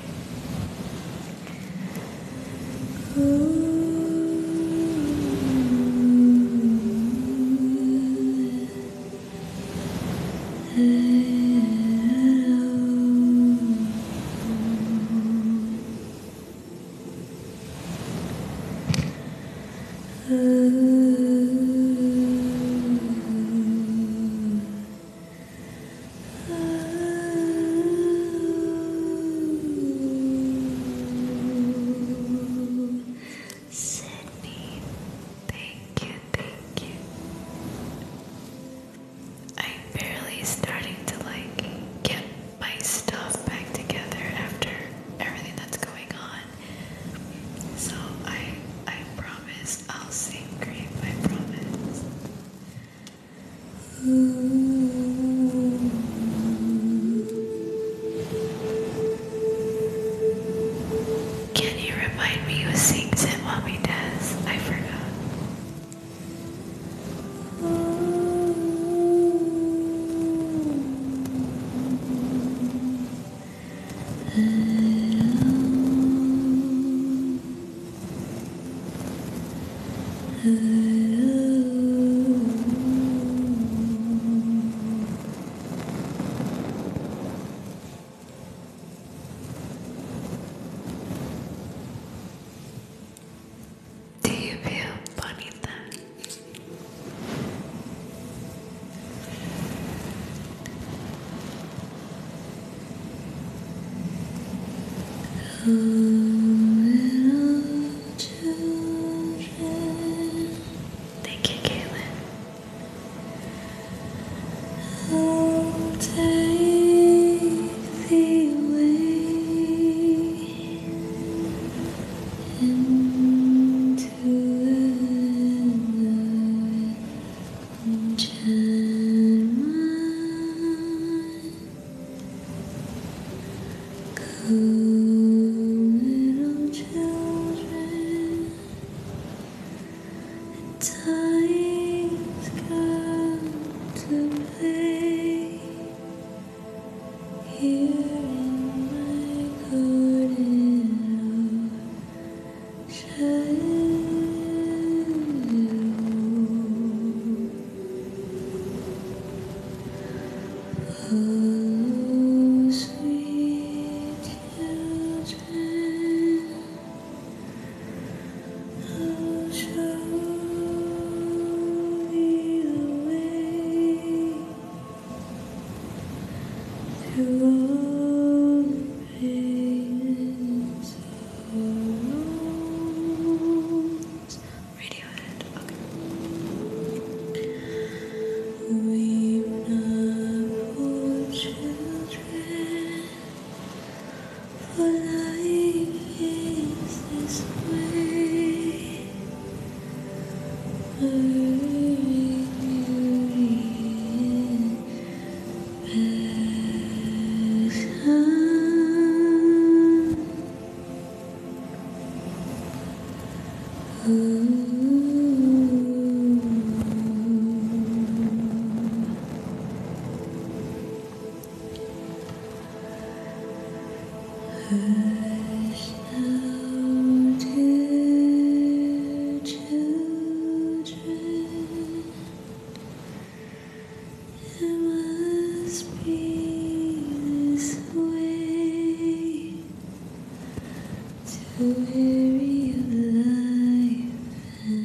Sydney, thank you, thank you. I'm barely starting to like get my stuff back together after everything that's going on. So I I promise I'll sing great, I promise. Can you remind me who sings it, Mommy Des? I forgot. Do you feel bonita? Thank you, Caitlin. I'll take thee away into enchantment. Go, little children, time's come to play here in my garden of shadow. Oh, sweet children, I'll show you the way through all the pain and sorrows. Radiohead, okay. Weep not, poor children, for life is this way. Early beauty and passion. Ooh. Hush now, dear children, it must be this way to weary of life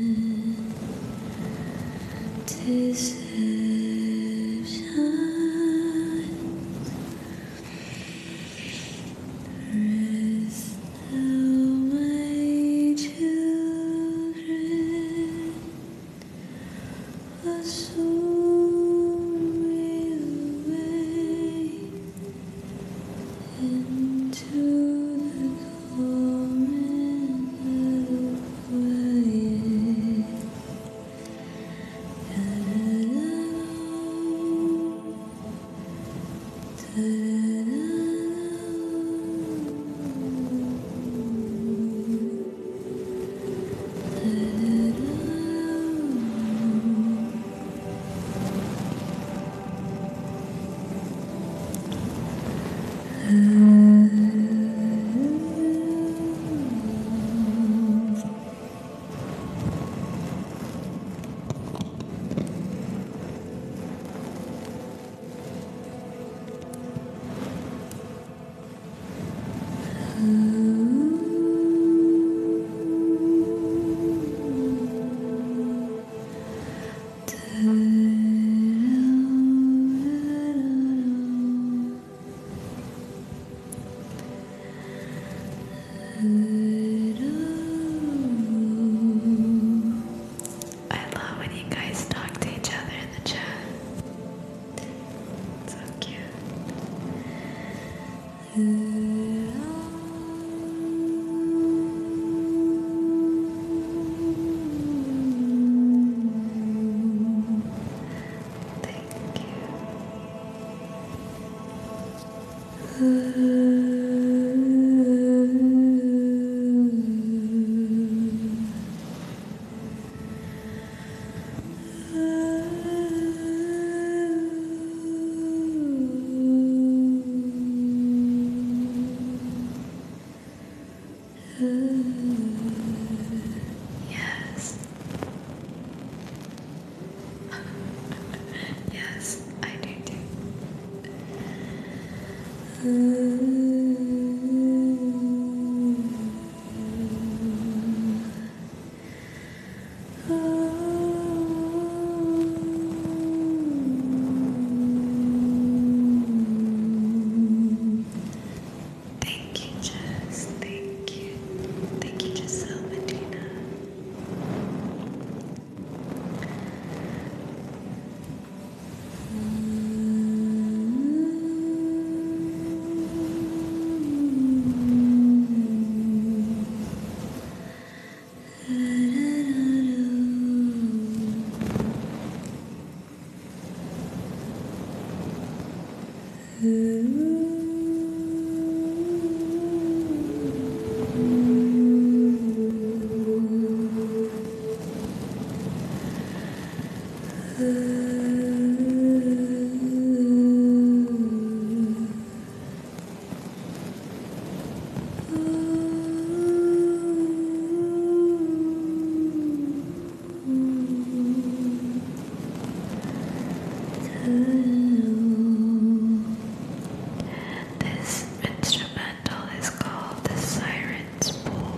This instrumental is called the Siren's Pool.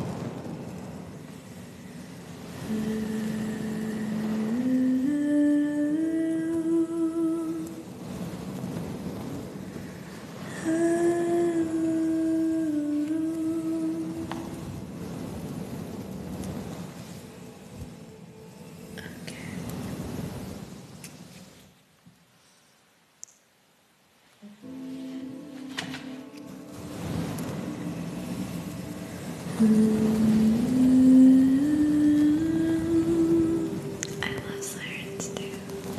I love sirens too.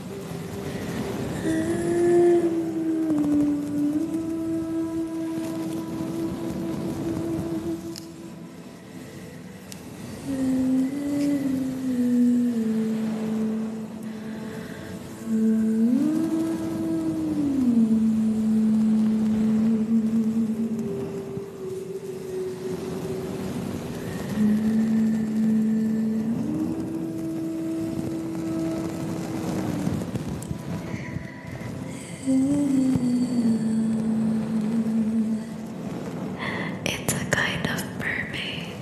It's a kind of mermaid.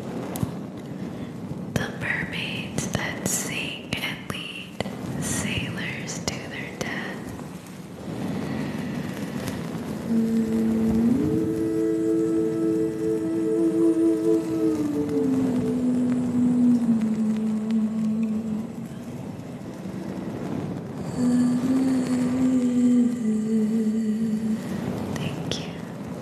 The mermaids that sing and lead sailors to their death. Thank you.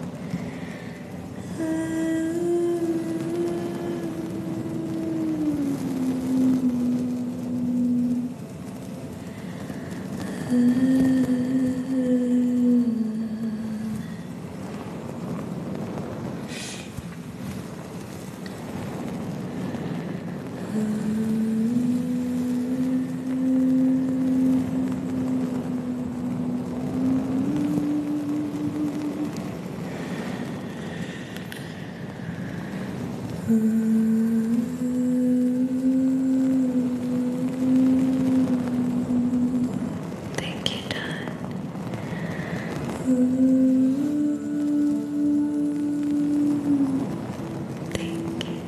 Thank you, Don. Thank you.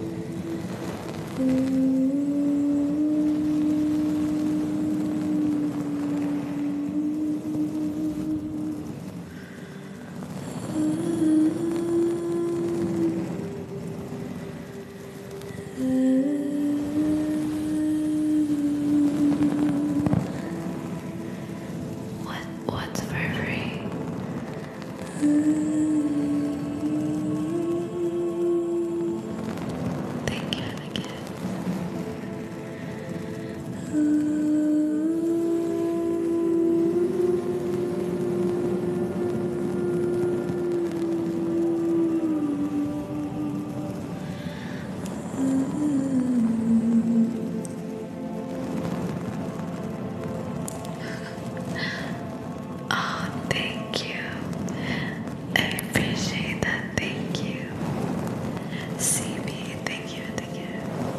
What what's for free? Thank you again. Oh, thank you. I appreciate that. Thank you. C B, thank you, thank you.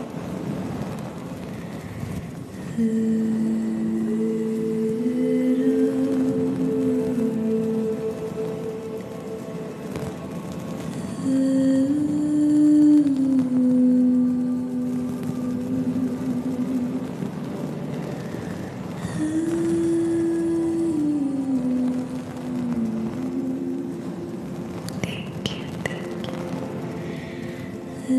Thank you, thank you.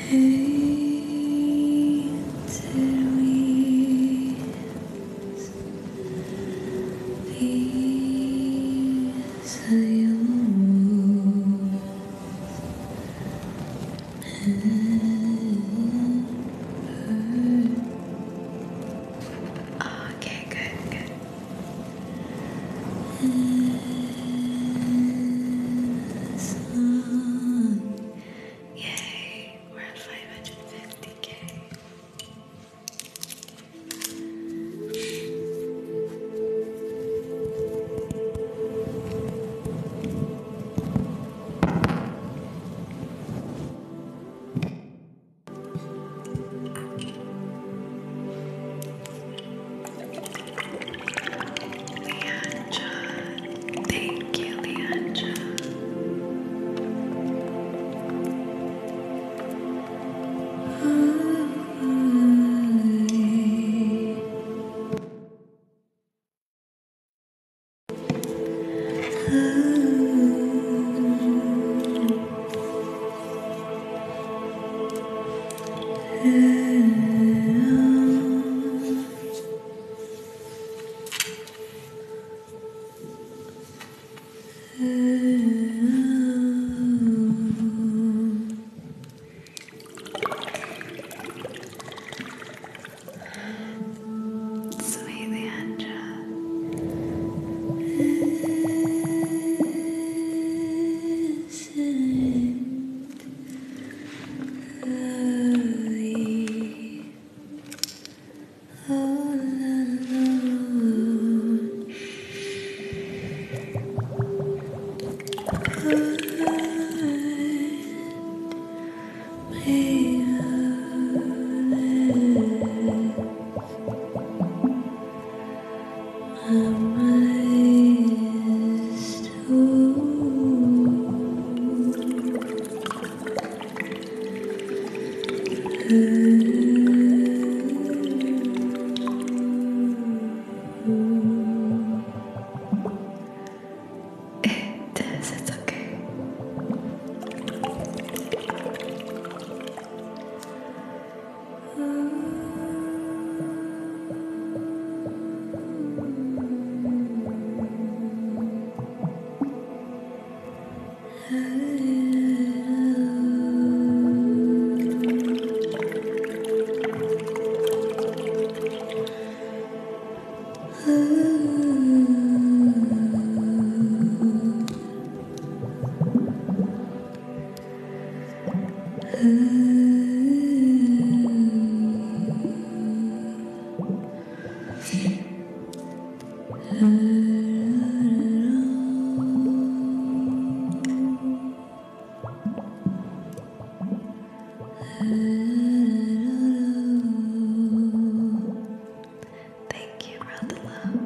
Okay, good, good. Yay, we're at five hundred fifty K. Leandra, thank you, Leandra. Sweet Leandra. It is, it's okay. Thank you, Rodela.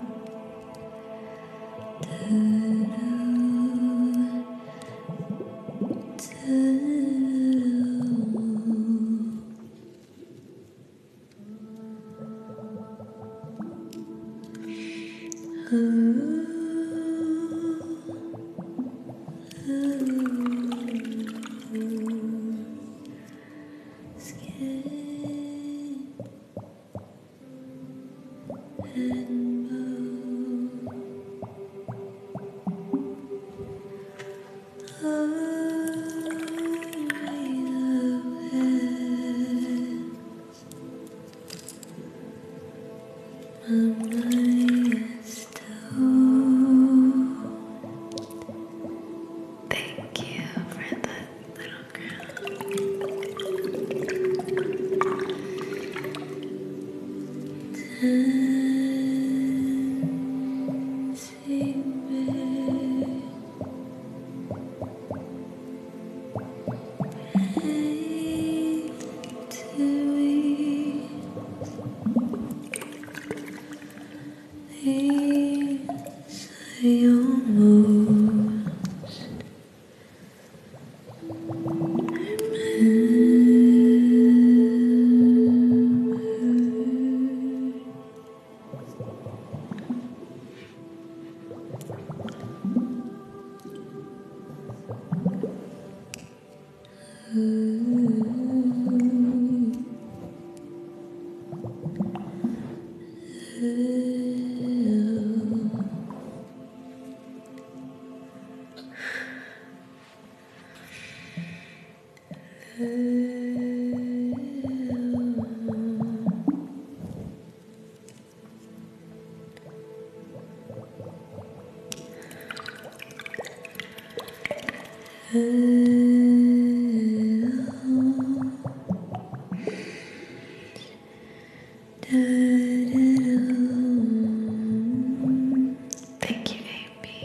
Thank you for the little girl. Thank you, Amy.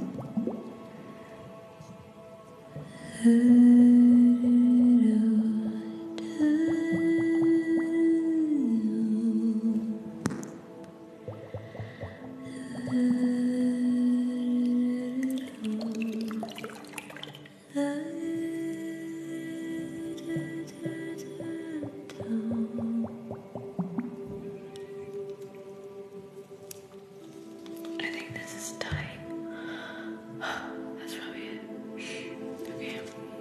I think this is time. That's probably it. Okay.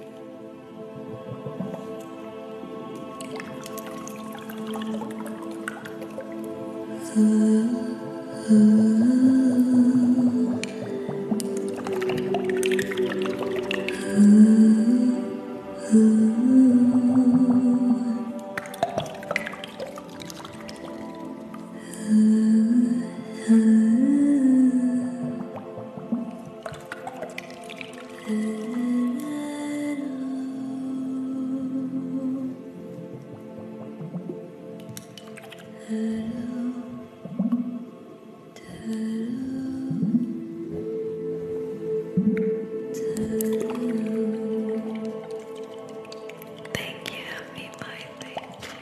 Thank you, happy birthday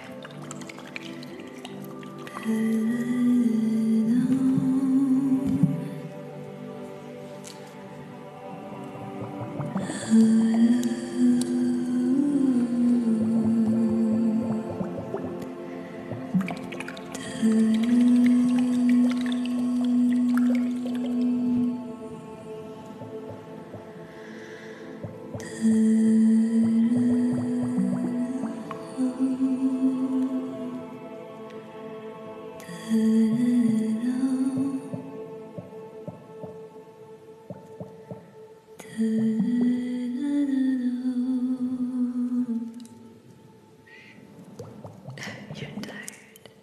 You're tired.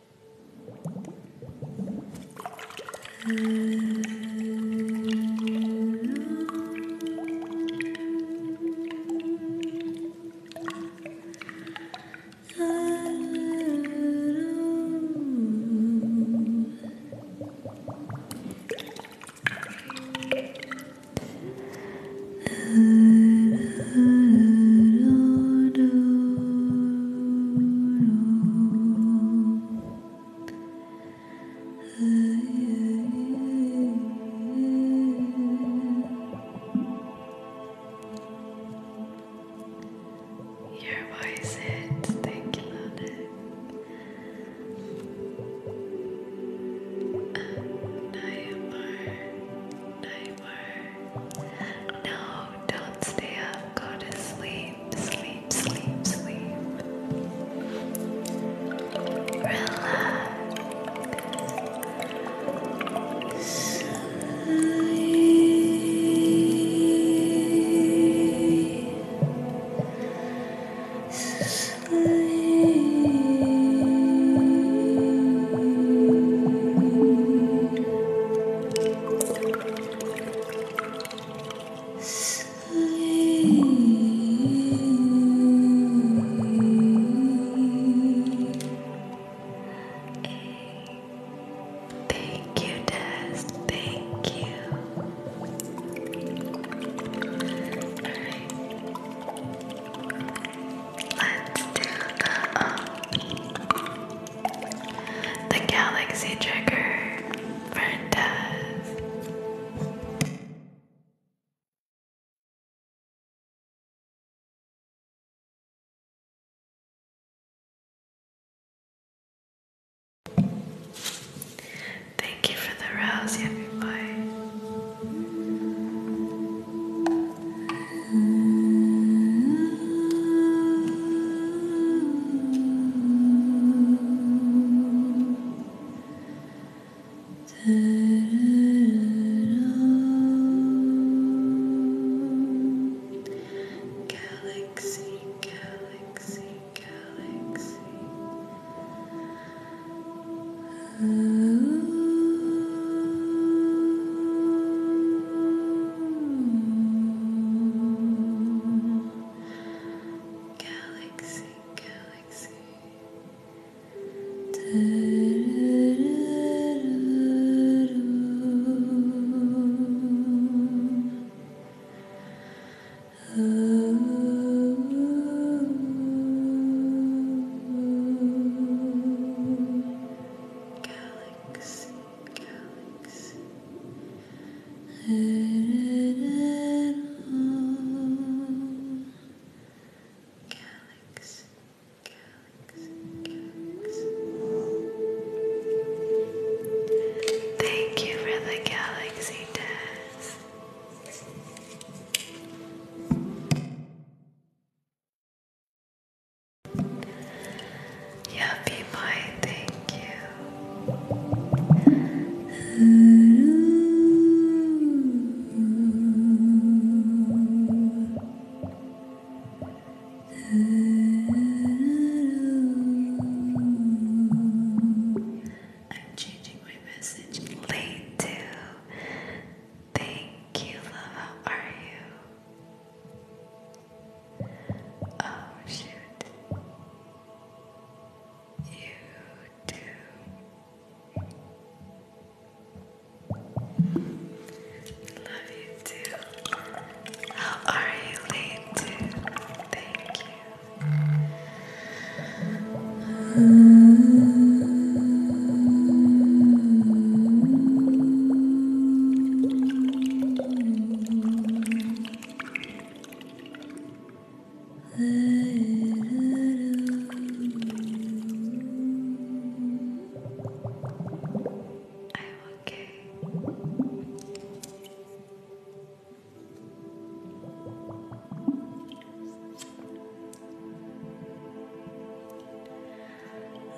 Your voice hits. Thank you, Lotus. Naimar. Naimar. No, don't stay up. Go to sleep. Sleep, sleep, sleep. Relax. Thank you, Des. Thank you. Alright. Let's do the um the galaxy trigger for Des. Thank you for the rouse, Yummy Boy. Galaxy, galaxy.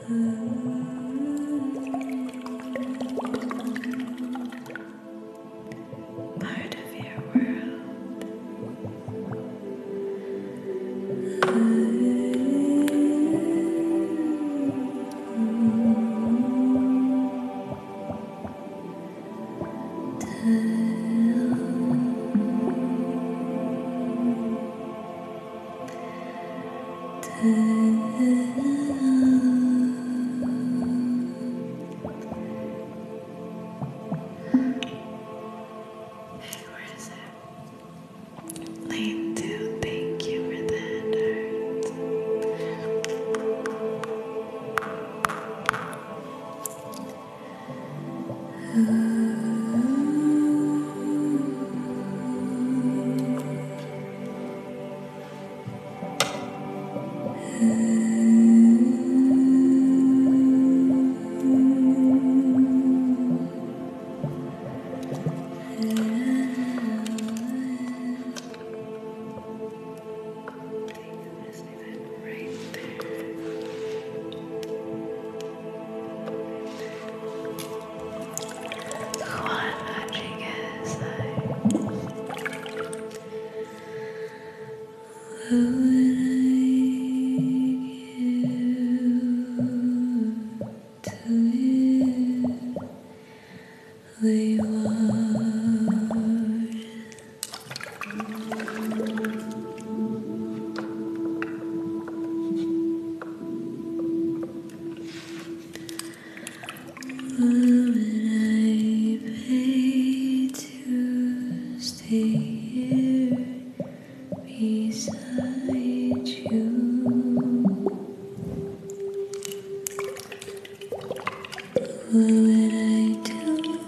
part of your world. Where is it? Lane two, thank you for that right there. Juan Rodriguez, who would I give to you? We are. What would I pay to stay here beside you? What would I do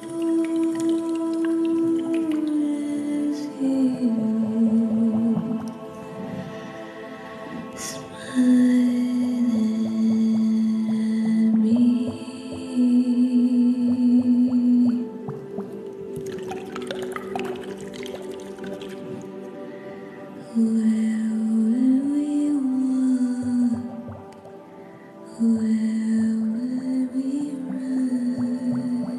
as you smiling at me? Where would we walk? Where would we run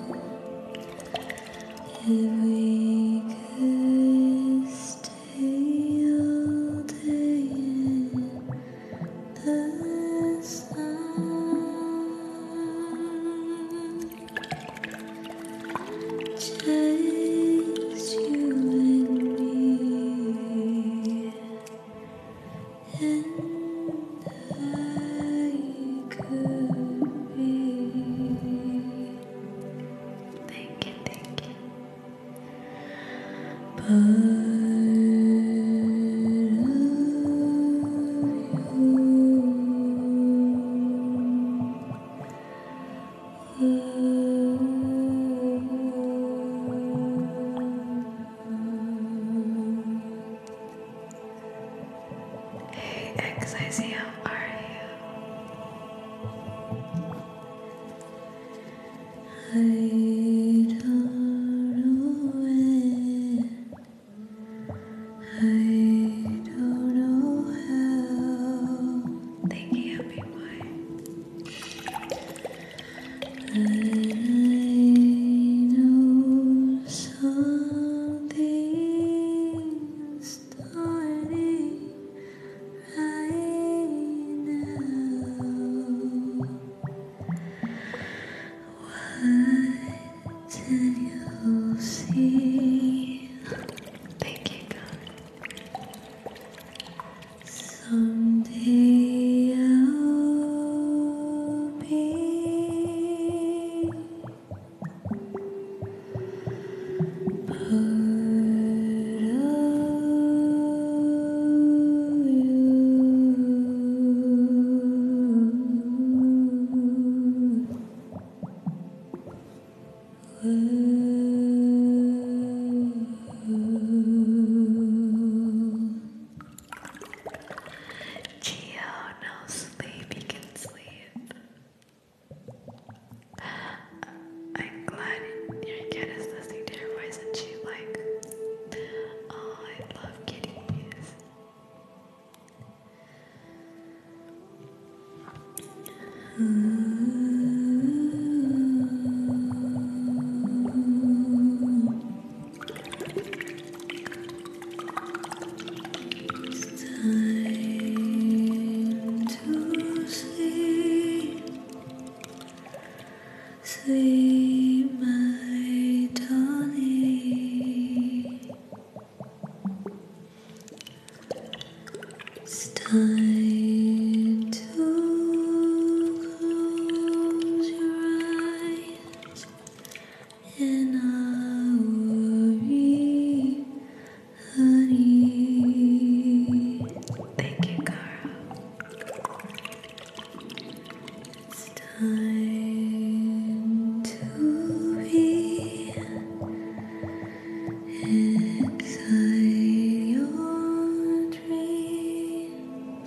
if we could stay all day in the sun? Just you and me, and I could be. Thank you, thank you. Part of you. Hey, X I Z, how are you? I don't know when, I don't know how. Thank you, happy boy. But I know something's starting right now. What did you see? Thank you, God. Someday I'll be part of Gio, no sleep, you can sleep. I'm glad your cat is listening to your voice and she like, oh, I love kitties. Mm. time to be inside your dreams.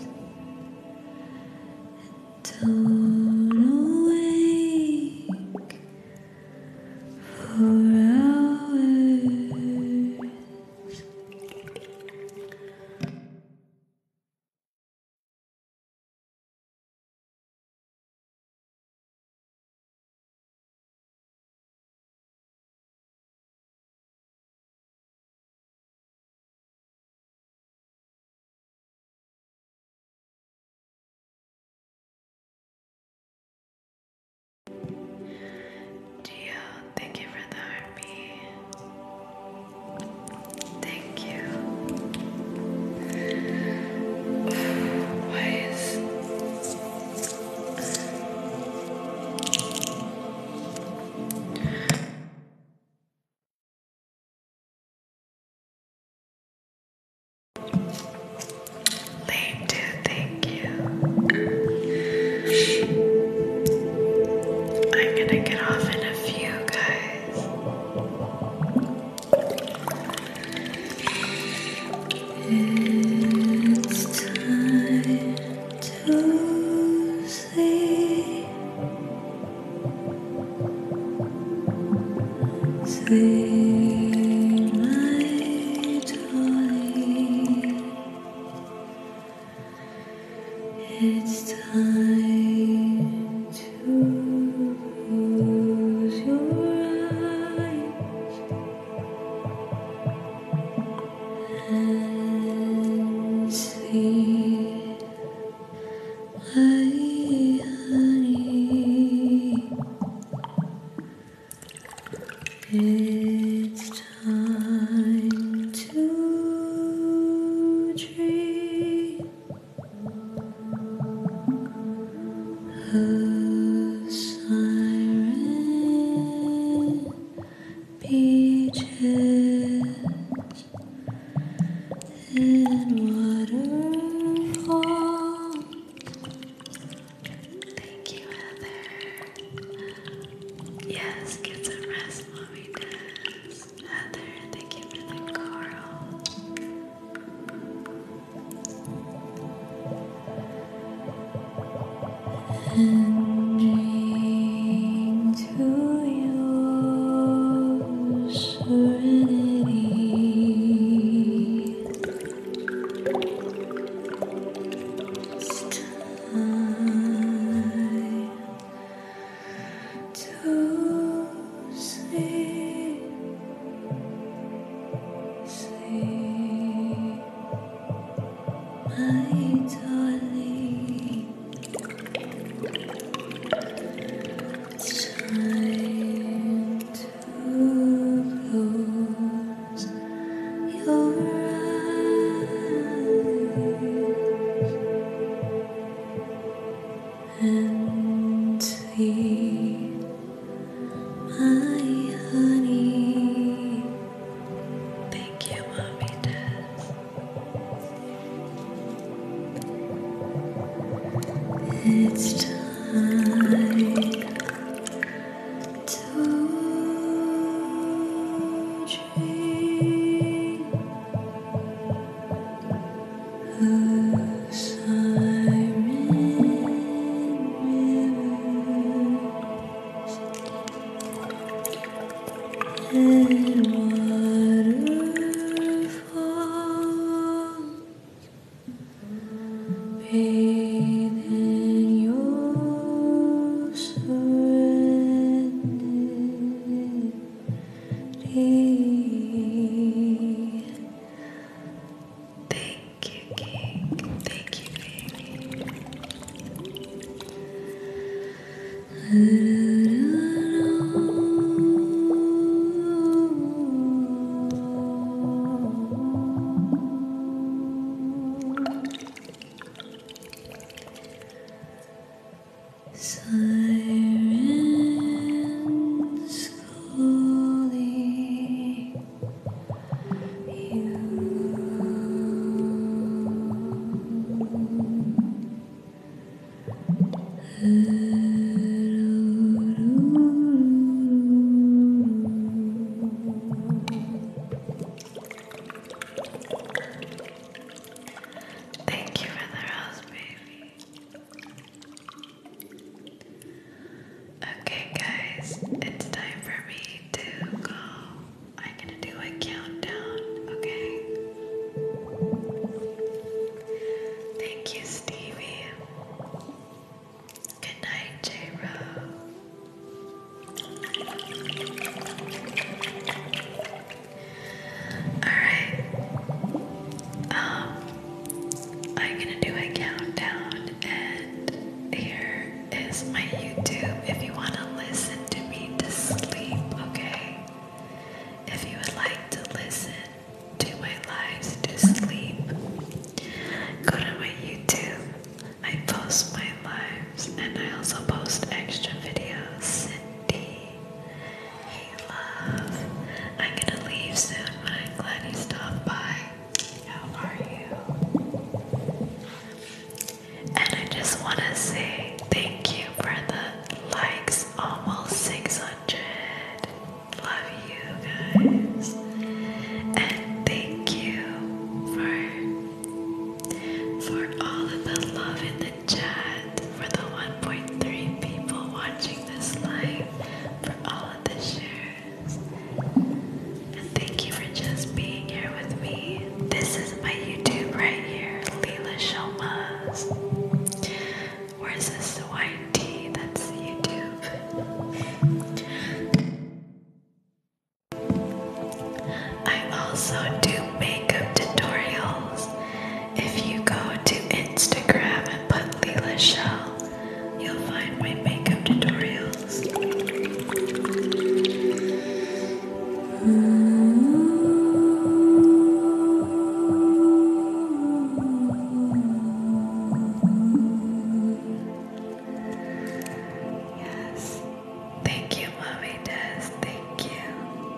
Don't awake for hours. Gio, thank you for the army. Thank you. Why is Lane two, thank you. I'm gonna get off in a few, guys. It's time to sleep. Sleep, my darling. It's time to close your eyes and sleep, my honey. It's time to dream a siren beaches and waterfalls. Thank you, Heather. Yes, get some rest, mommy does. Heather, thank you for the coral. And dream to your serenity. It's time to sleep, sleep, my darling. It's time to close your eyes and sleep, my honey. Thank you, mommy does. It's time to dream a siren rivers and waterfalls. Bathe in your serenity. Thank you, King. Thank you, Sirens calling you. Heard also post extra videos. Cindy, hey love, I'm gonna leave soon, but I'm glad you stopped by. How are you? And I just want to say thank you for the likes, almost six hundred. Love you guys. And thank you for for all of the love in the chat, for the one point three people watching this live, for all of the shares. And thank you for just being here with me. This is my YouTube right here, Leela Shomas. Where's this white tea? That's YouTube. I also do makeup tutorials. If you go to Instagram and put Leela Shell, you'll find my makeup tutorials. Yes. Thank you, Mommy Des. Thank you.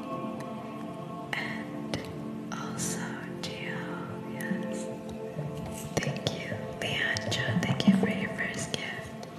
And also Gio. Yes. Thank you. Leandra, thank you for your first gift.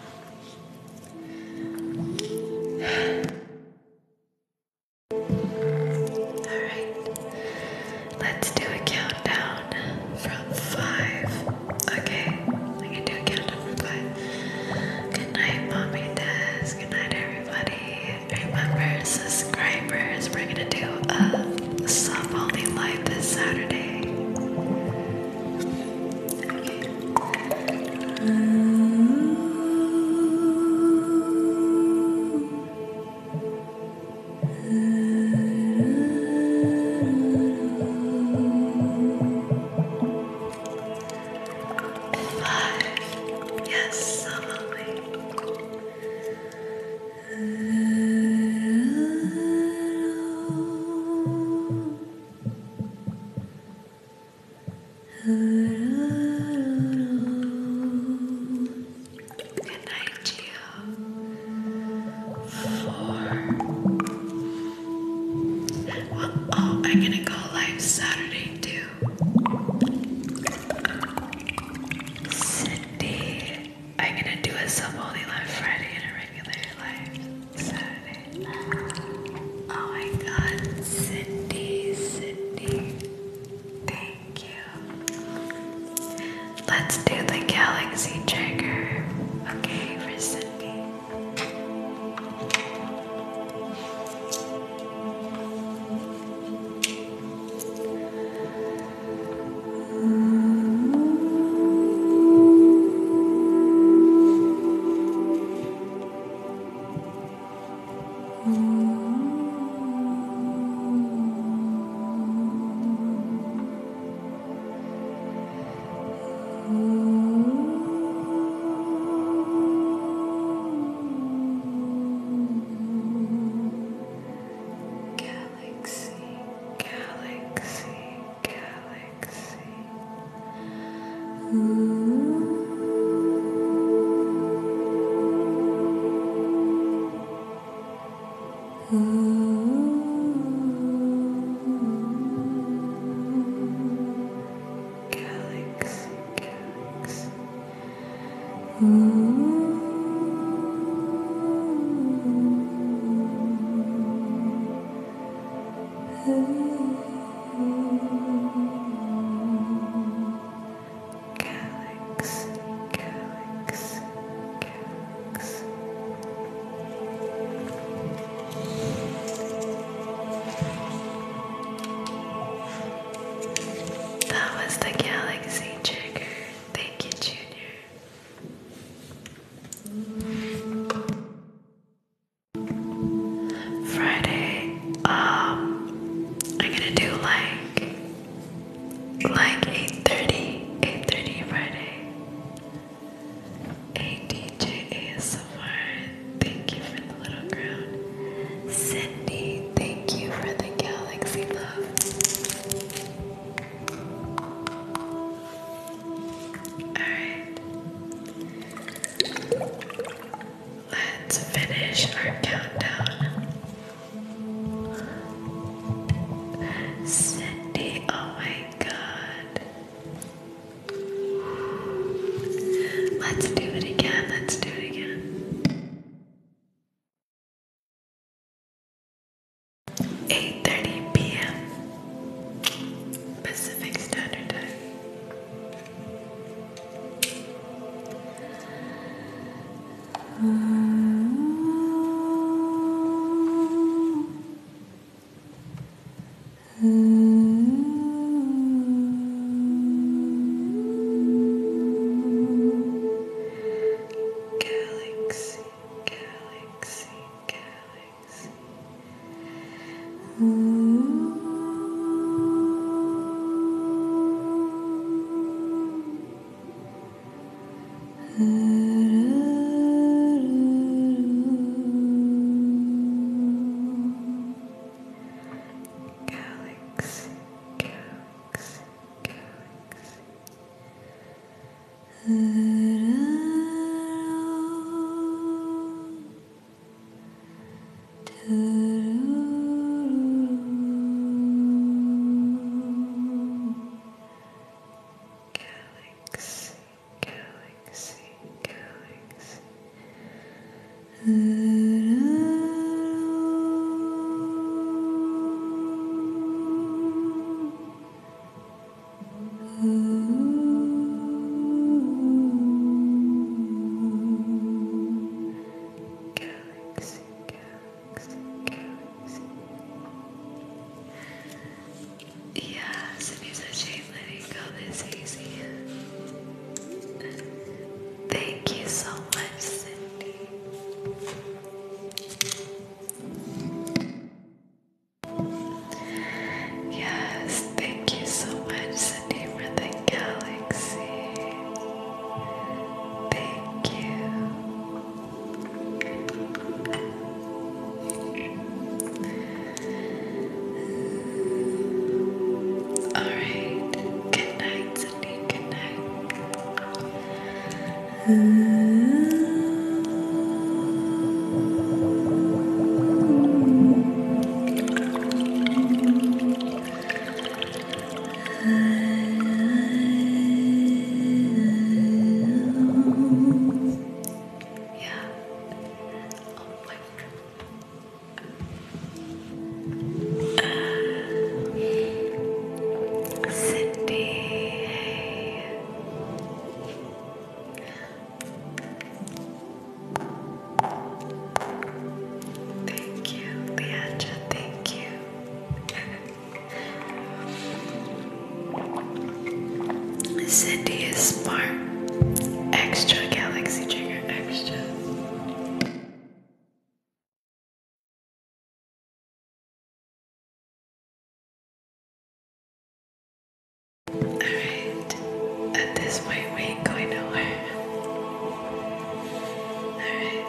Alright. Let's do a countdown from five. Okay. I can do a countdown from five. Good night, Mommy Des. Good night, everybody. Remember, subscribers, we're gonna do a sub only live this Saturday. Five. Yes, sub only. Good night, Gio. Four. Well, oh, I'm gonna go live Saturday too. Cindy, I'm gonna do a sub only live Friday and a regular live Saturday. Oh my god, Cindy, Cindy. Thank you. Let's do the galaxy trigger. Okay, for Cindy. Galaxy, galaxy, galaxy. Galaxy, galaxy. Galaxy, galaxy, galaxy. That was the galaxy trigger. Thank you, Junior. finish our countdown. Cindy, oh my god. Let's do it again, let's do it again. eight thirty p m Pacific Standard Time. Galaxy, galaxy, galaxy. Galaxy, galaxy, galaxy. Galaxy, galaxy, galaxy. Galaxy, galaxy, galaxy. Yeah, Cindy said she ain't letting go this easy. Thank you so much, Cindy. Yes, thank you so much, Cindy, for the galaxy. Thank you. Alright, good night, Cindy, good night. Yeah. Oh my Cindy, hey. Thank you, Leandra, thank you. Cindy is smart. Extra galaxy trigger, extra. Alright, at this point we ain't going nowhere. Alright.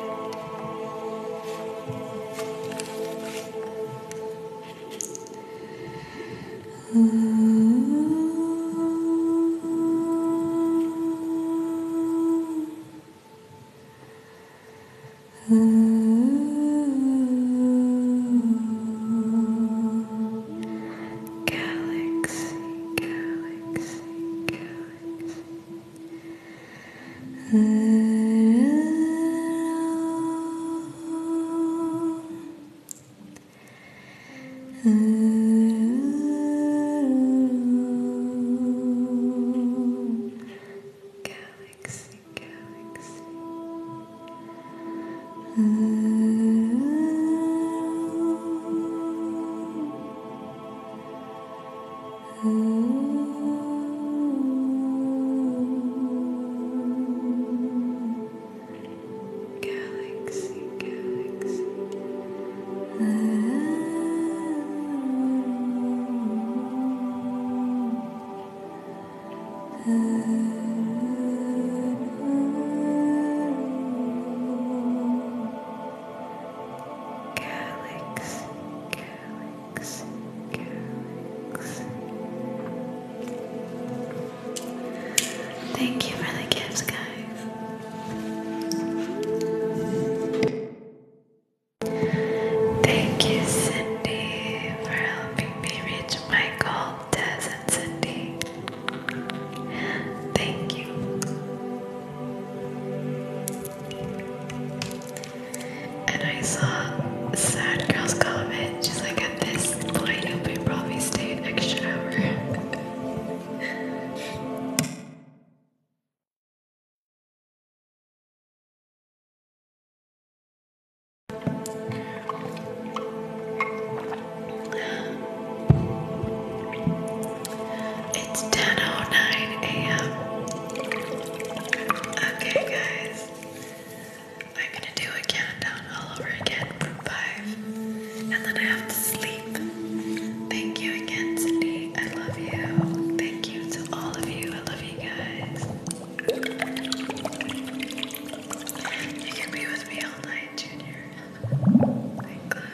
Galaxy, galaxy, galaxy. Galaxy, galaxy. Galaxy, galaxy. I saw Sad Girl's comment. She's like, at this point, you'll be probably stay an extra hour. It's ten oh nine a m Okay, guys. I'm gonna do a countdown all over again from five. And then I have to sleep. Thank you again, Cindy. I love you. Thank you to all of you. I love you guys. You can be with me all night, Junior. Thank God.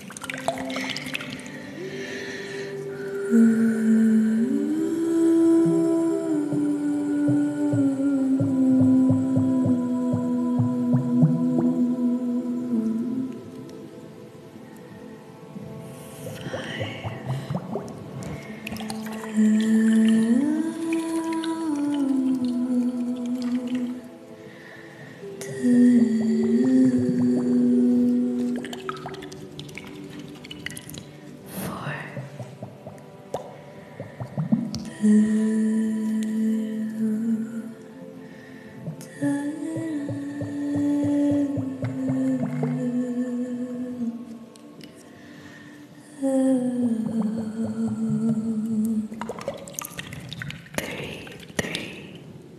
Three, three.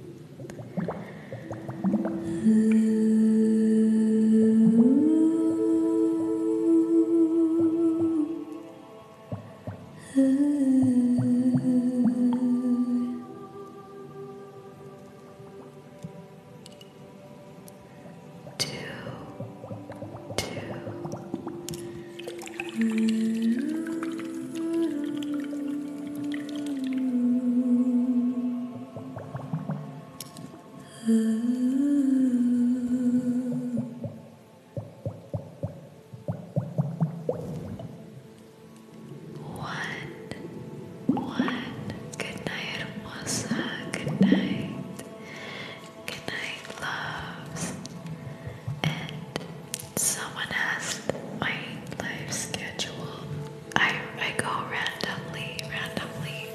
One. Good night, Hermosa. Good night. Good night, loves. And someone asked my life schedule. I I go randomly, randomly.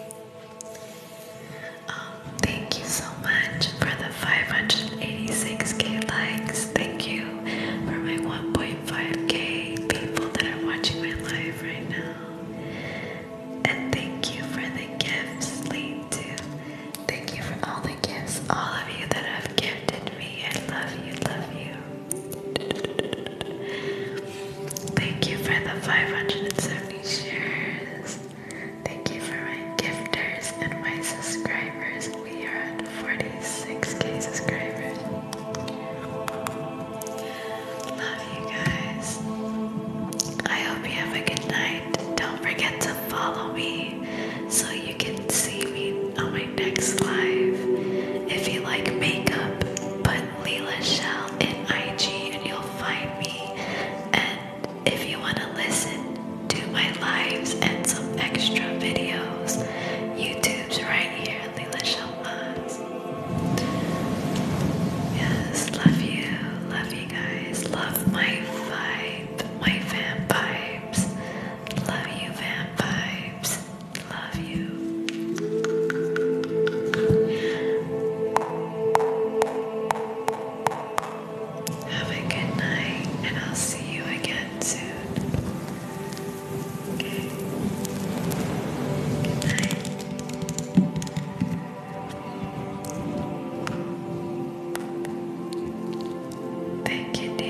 Um, thank you so much for the five hundred eighty-six K likes. Thank you for my one point five K people that are watching my live right now. And thank you for the gifts, Lee, too. Thank you for all the gifts, all of you that have gifted me. I love you, love you. Thank you for the five hundred seventy shares. Thank you for my gifters and my subscribers. We are at forty-six K subscribers. Love you guys. I hope you have a good night. Don't forget to follow me so you can see me on my next live. If you like makeup, put Leela Shell in I G and you'll find me. And if you want to listen to my lives and some extra videos, YouTube's right here, Leela Shell Mods. Yes, love you, love you guys, love my vibe, my fan vibes. Love you, fan vibes. Love you. Have a good night, and I'll see you again soon. Okay. Good night. Thank you, dear.